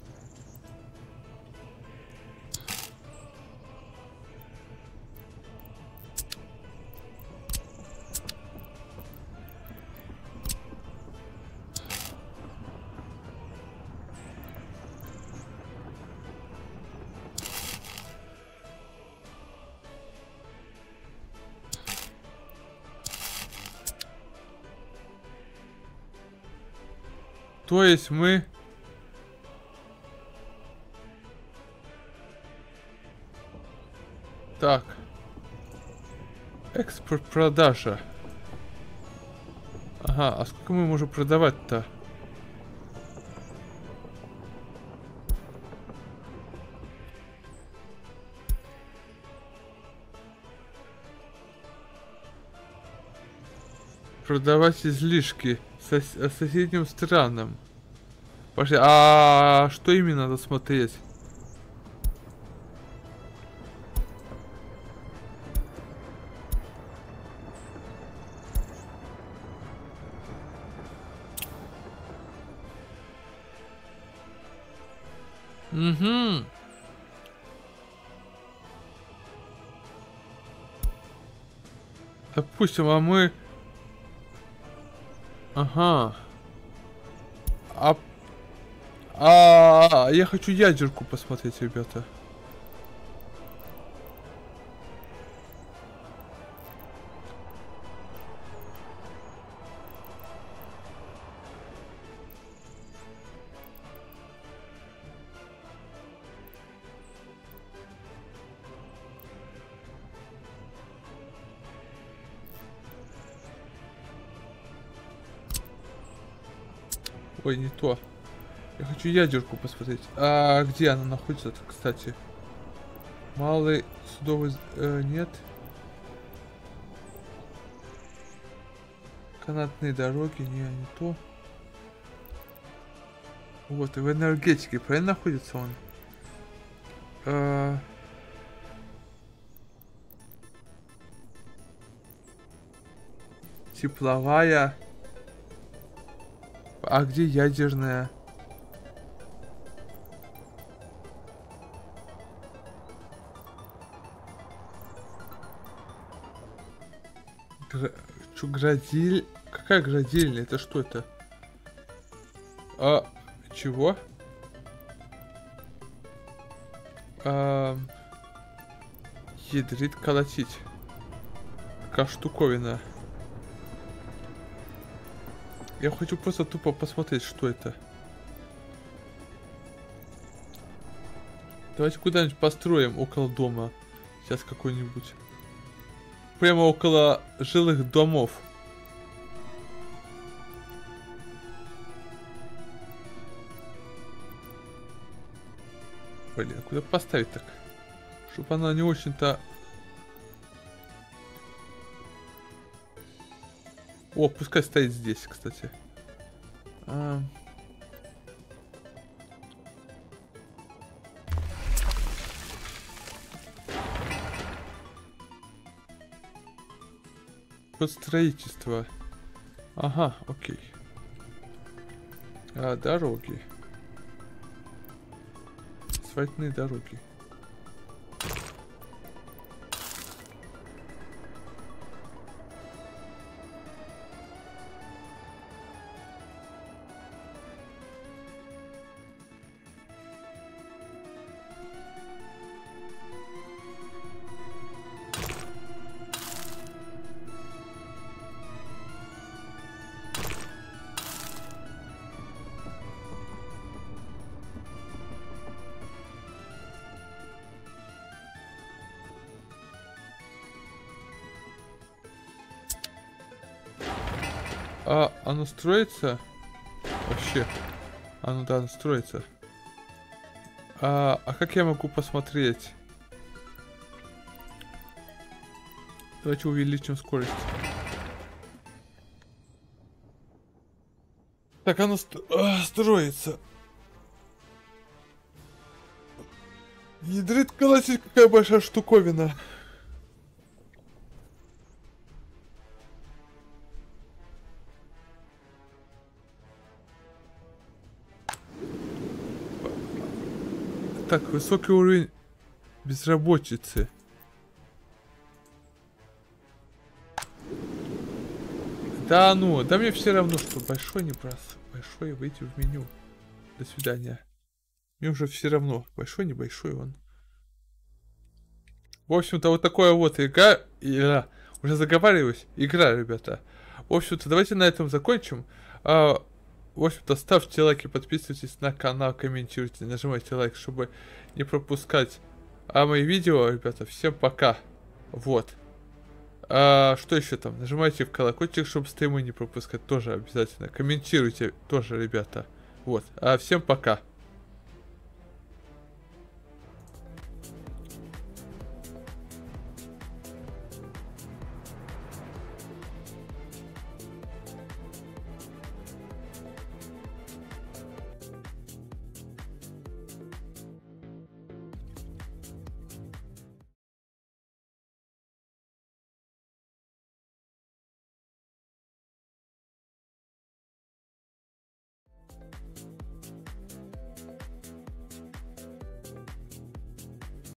То есть мы... Так. Экспорт, продажа. Ага, а сколько мы можем продавать-то? Продавать излишки соседним странам. Пошли, а что именно надо смотреть? Угу. Допустим, а мы... Ага. Я хочу ядерку посмотреть, ребята. Ой, не то. Я хочу ядерку посмотреть. А где она находится, кстати? Малый судовый... нет. Канатные дороги, не то. Вот, и в энергетике, правильно находится он? Тепловая. А где ядерная? Градиль... Какая градильня? Это что это? Чего? Ядрит колотить. Какая штуковина. Я хочу просто тупо посмотреть, что это. Давайте куда-нибудь построим около дома. Сейчас какой-нибудь. Прямо около жилых домов. Блин, куда поставить так? Чтобы она не очень-то... О, пускай стоит здесь, кстати. Под строительство. Ага, окей. Дороги. асфальтные дороги. А оно строится? Вообще. А ну да, оно строится. А как я могу посмотреть? Давайте увеличим скорость. Так, оно строится. Ядрит колотить, какая большая штуковина. Так, высокий уровень безработицы. Да ну, да мне все равно, что большой не бросай. Большой, выйти в меню. До свидания. Мне уже все равно, большой, небольшой он. В общем-то, вот такое вот игра. Уже заговариваюсь. Игра, ребята. В общем-то, давайте на этом закончим. В общем-то, ставьте лайки, подписывайтесь на канал, комментируйте, нажимайте лайк, чтобы не пропускать мои видео, ребята. Всем пока. Вот. Что еще там? Нажимайте в колокольчик, чтобы стримы не пропускать. Тоже обязательно. Комментируйте тоже, ребята. Вот. Всем пока.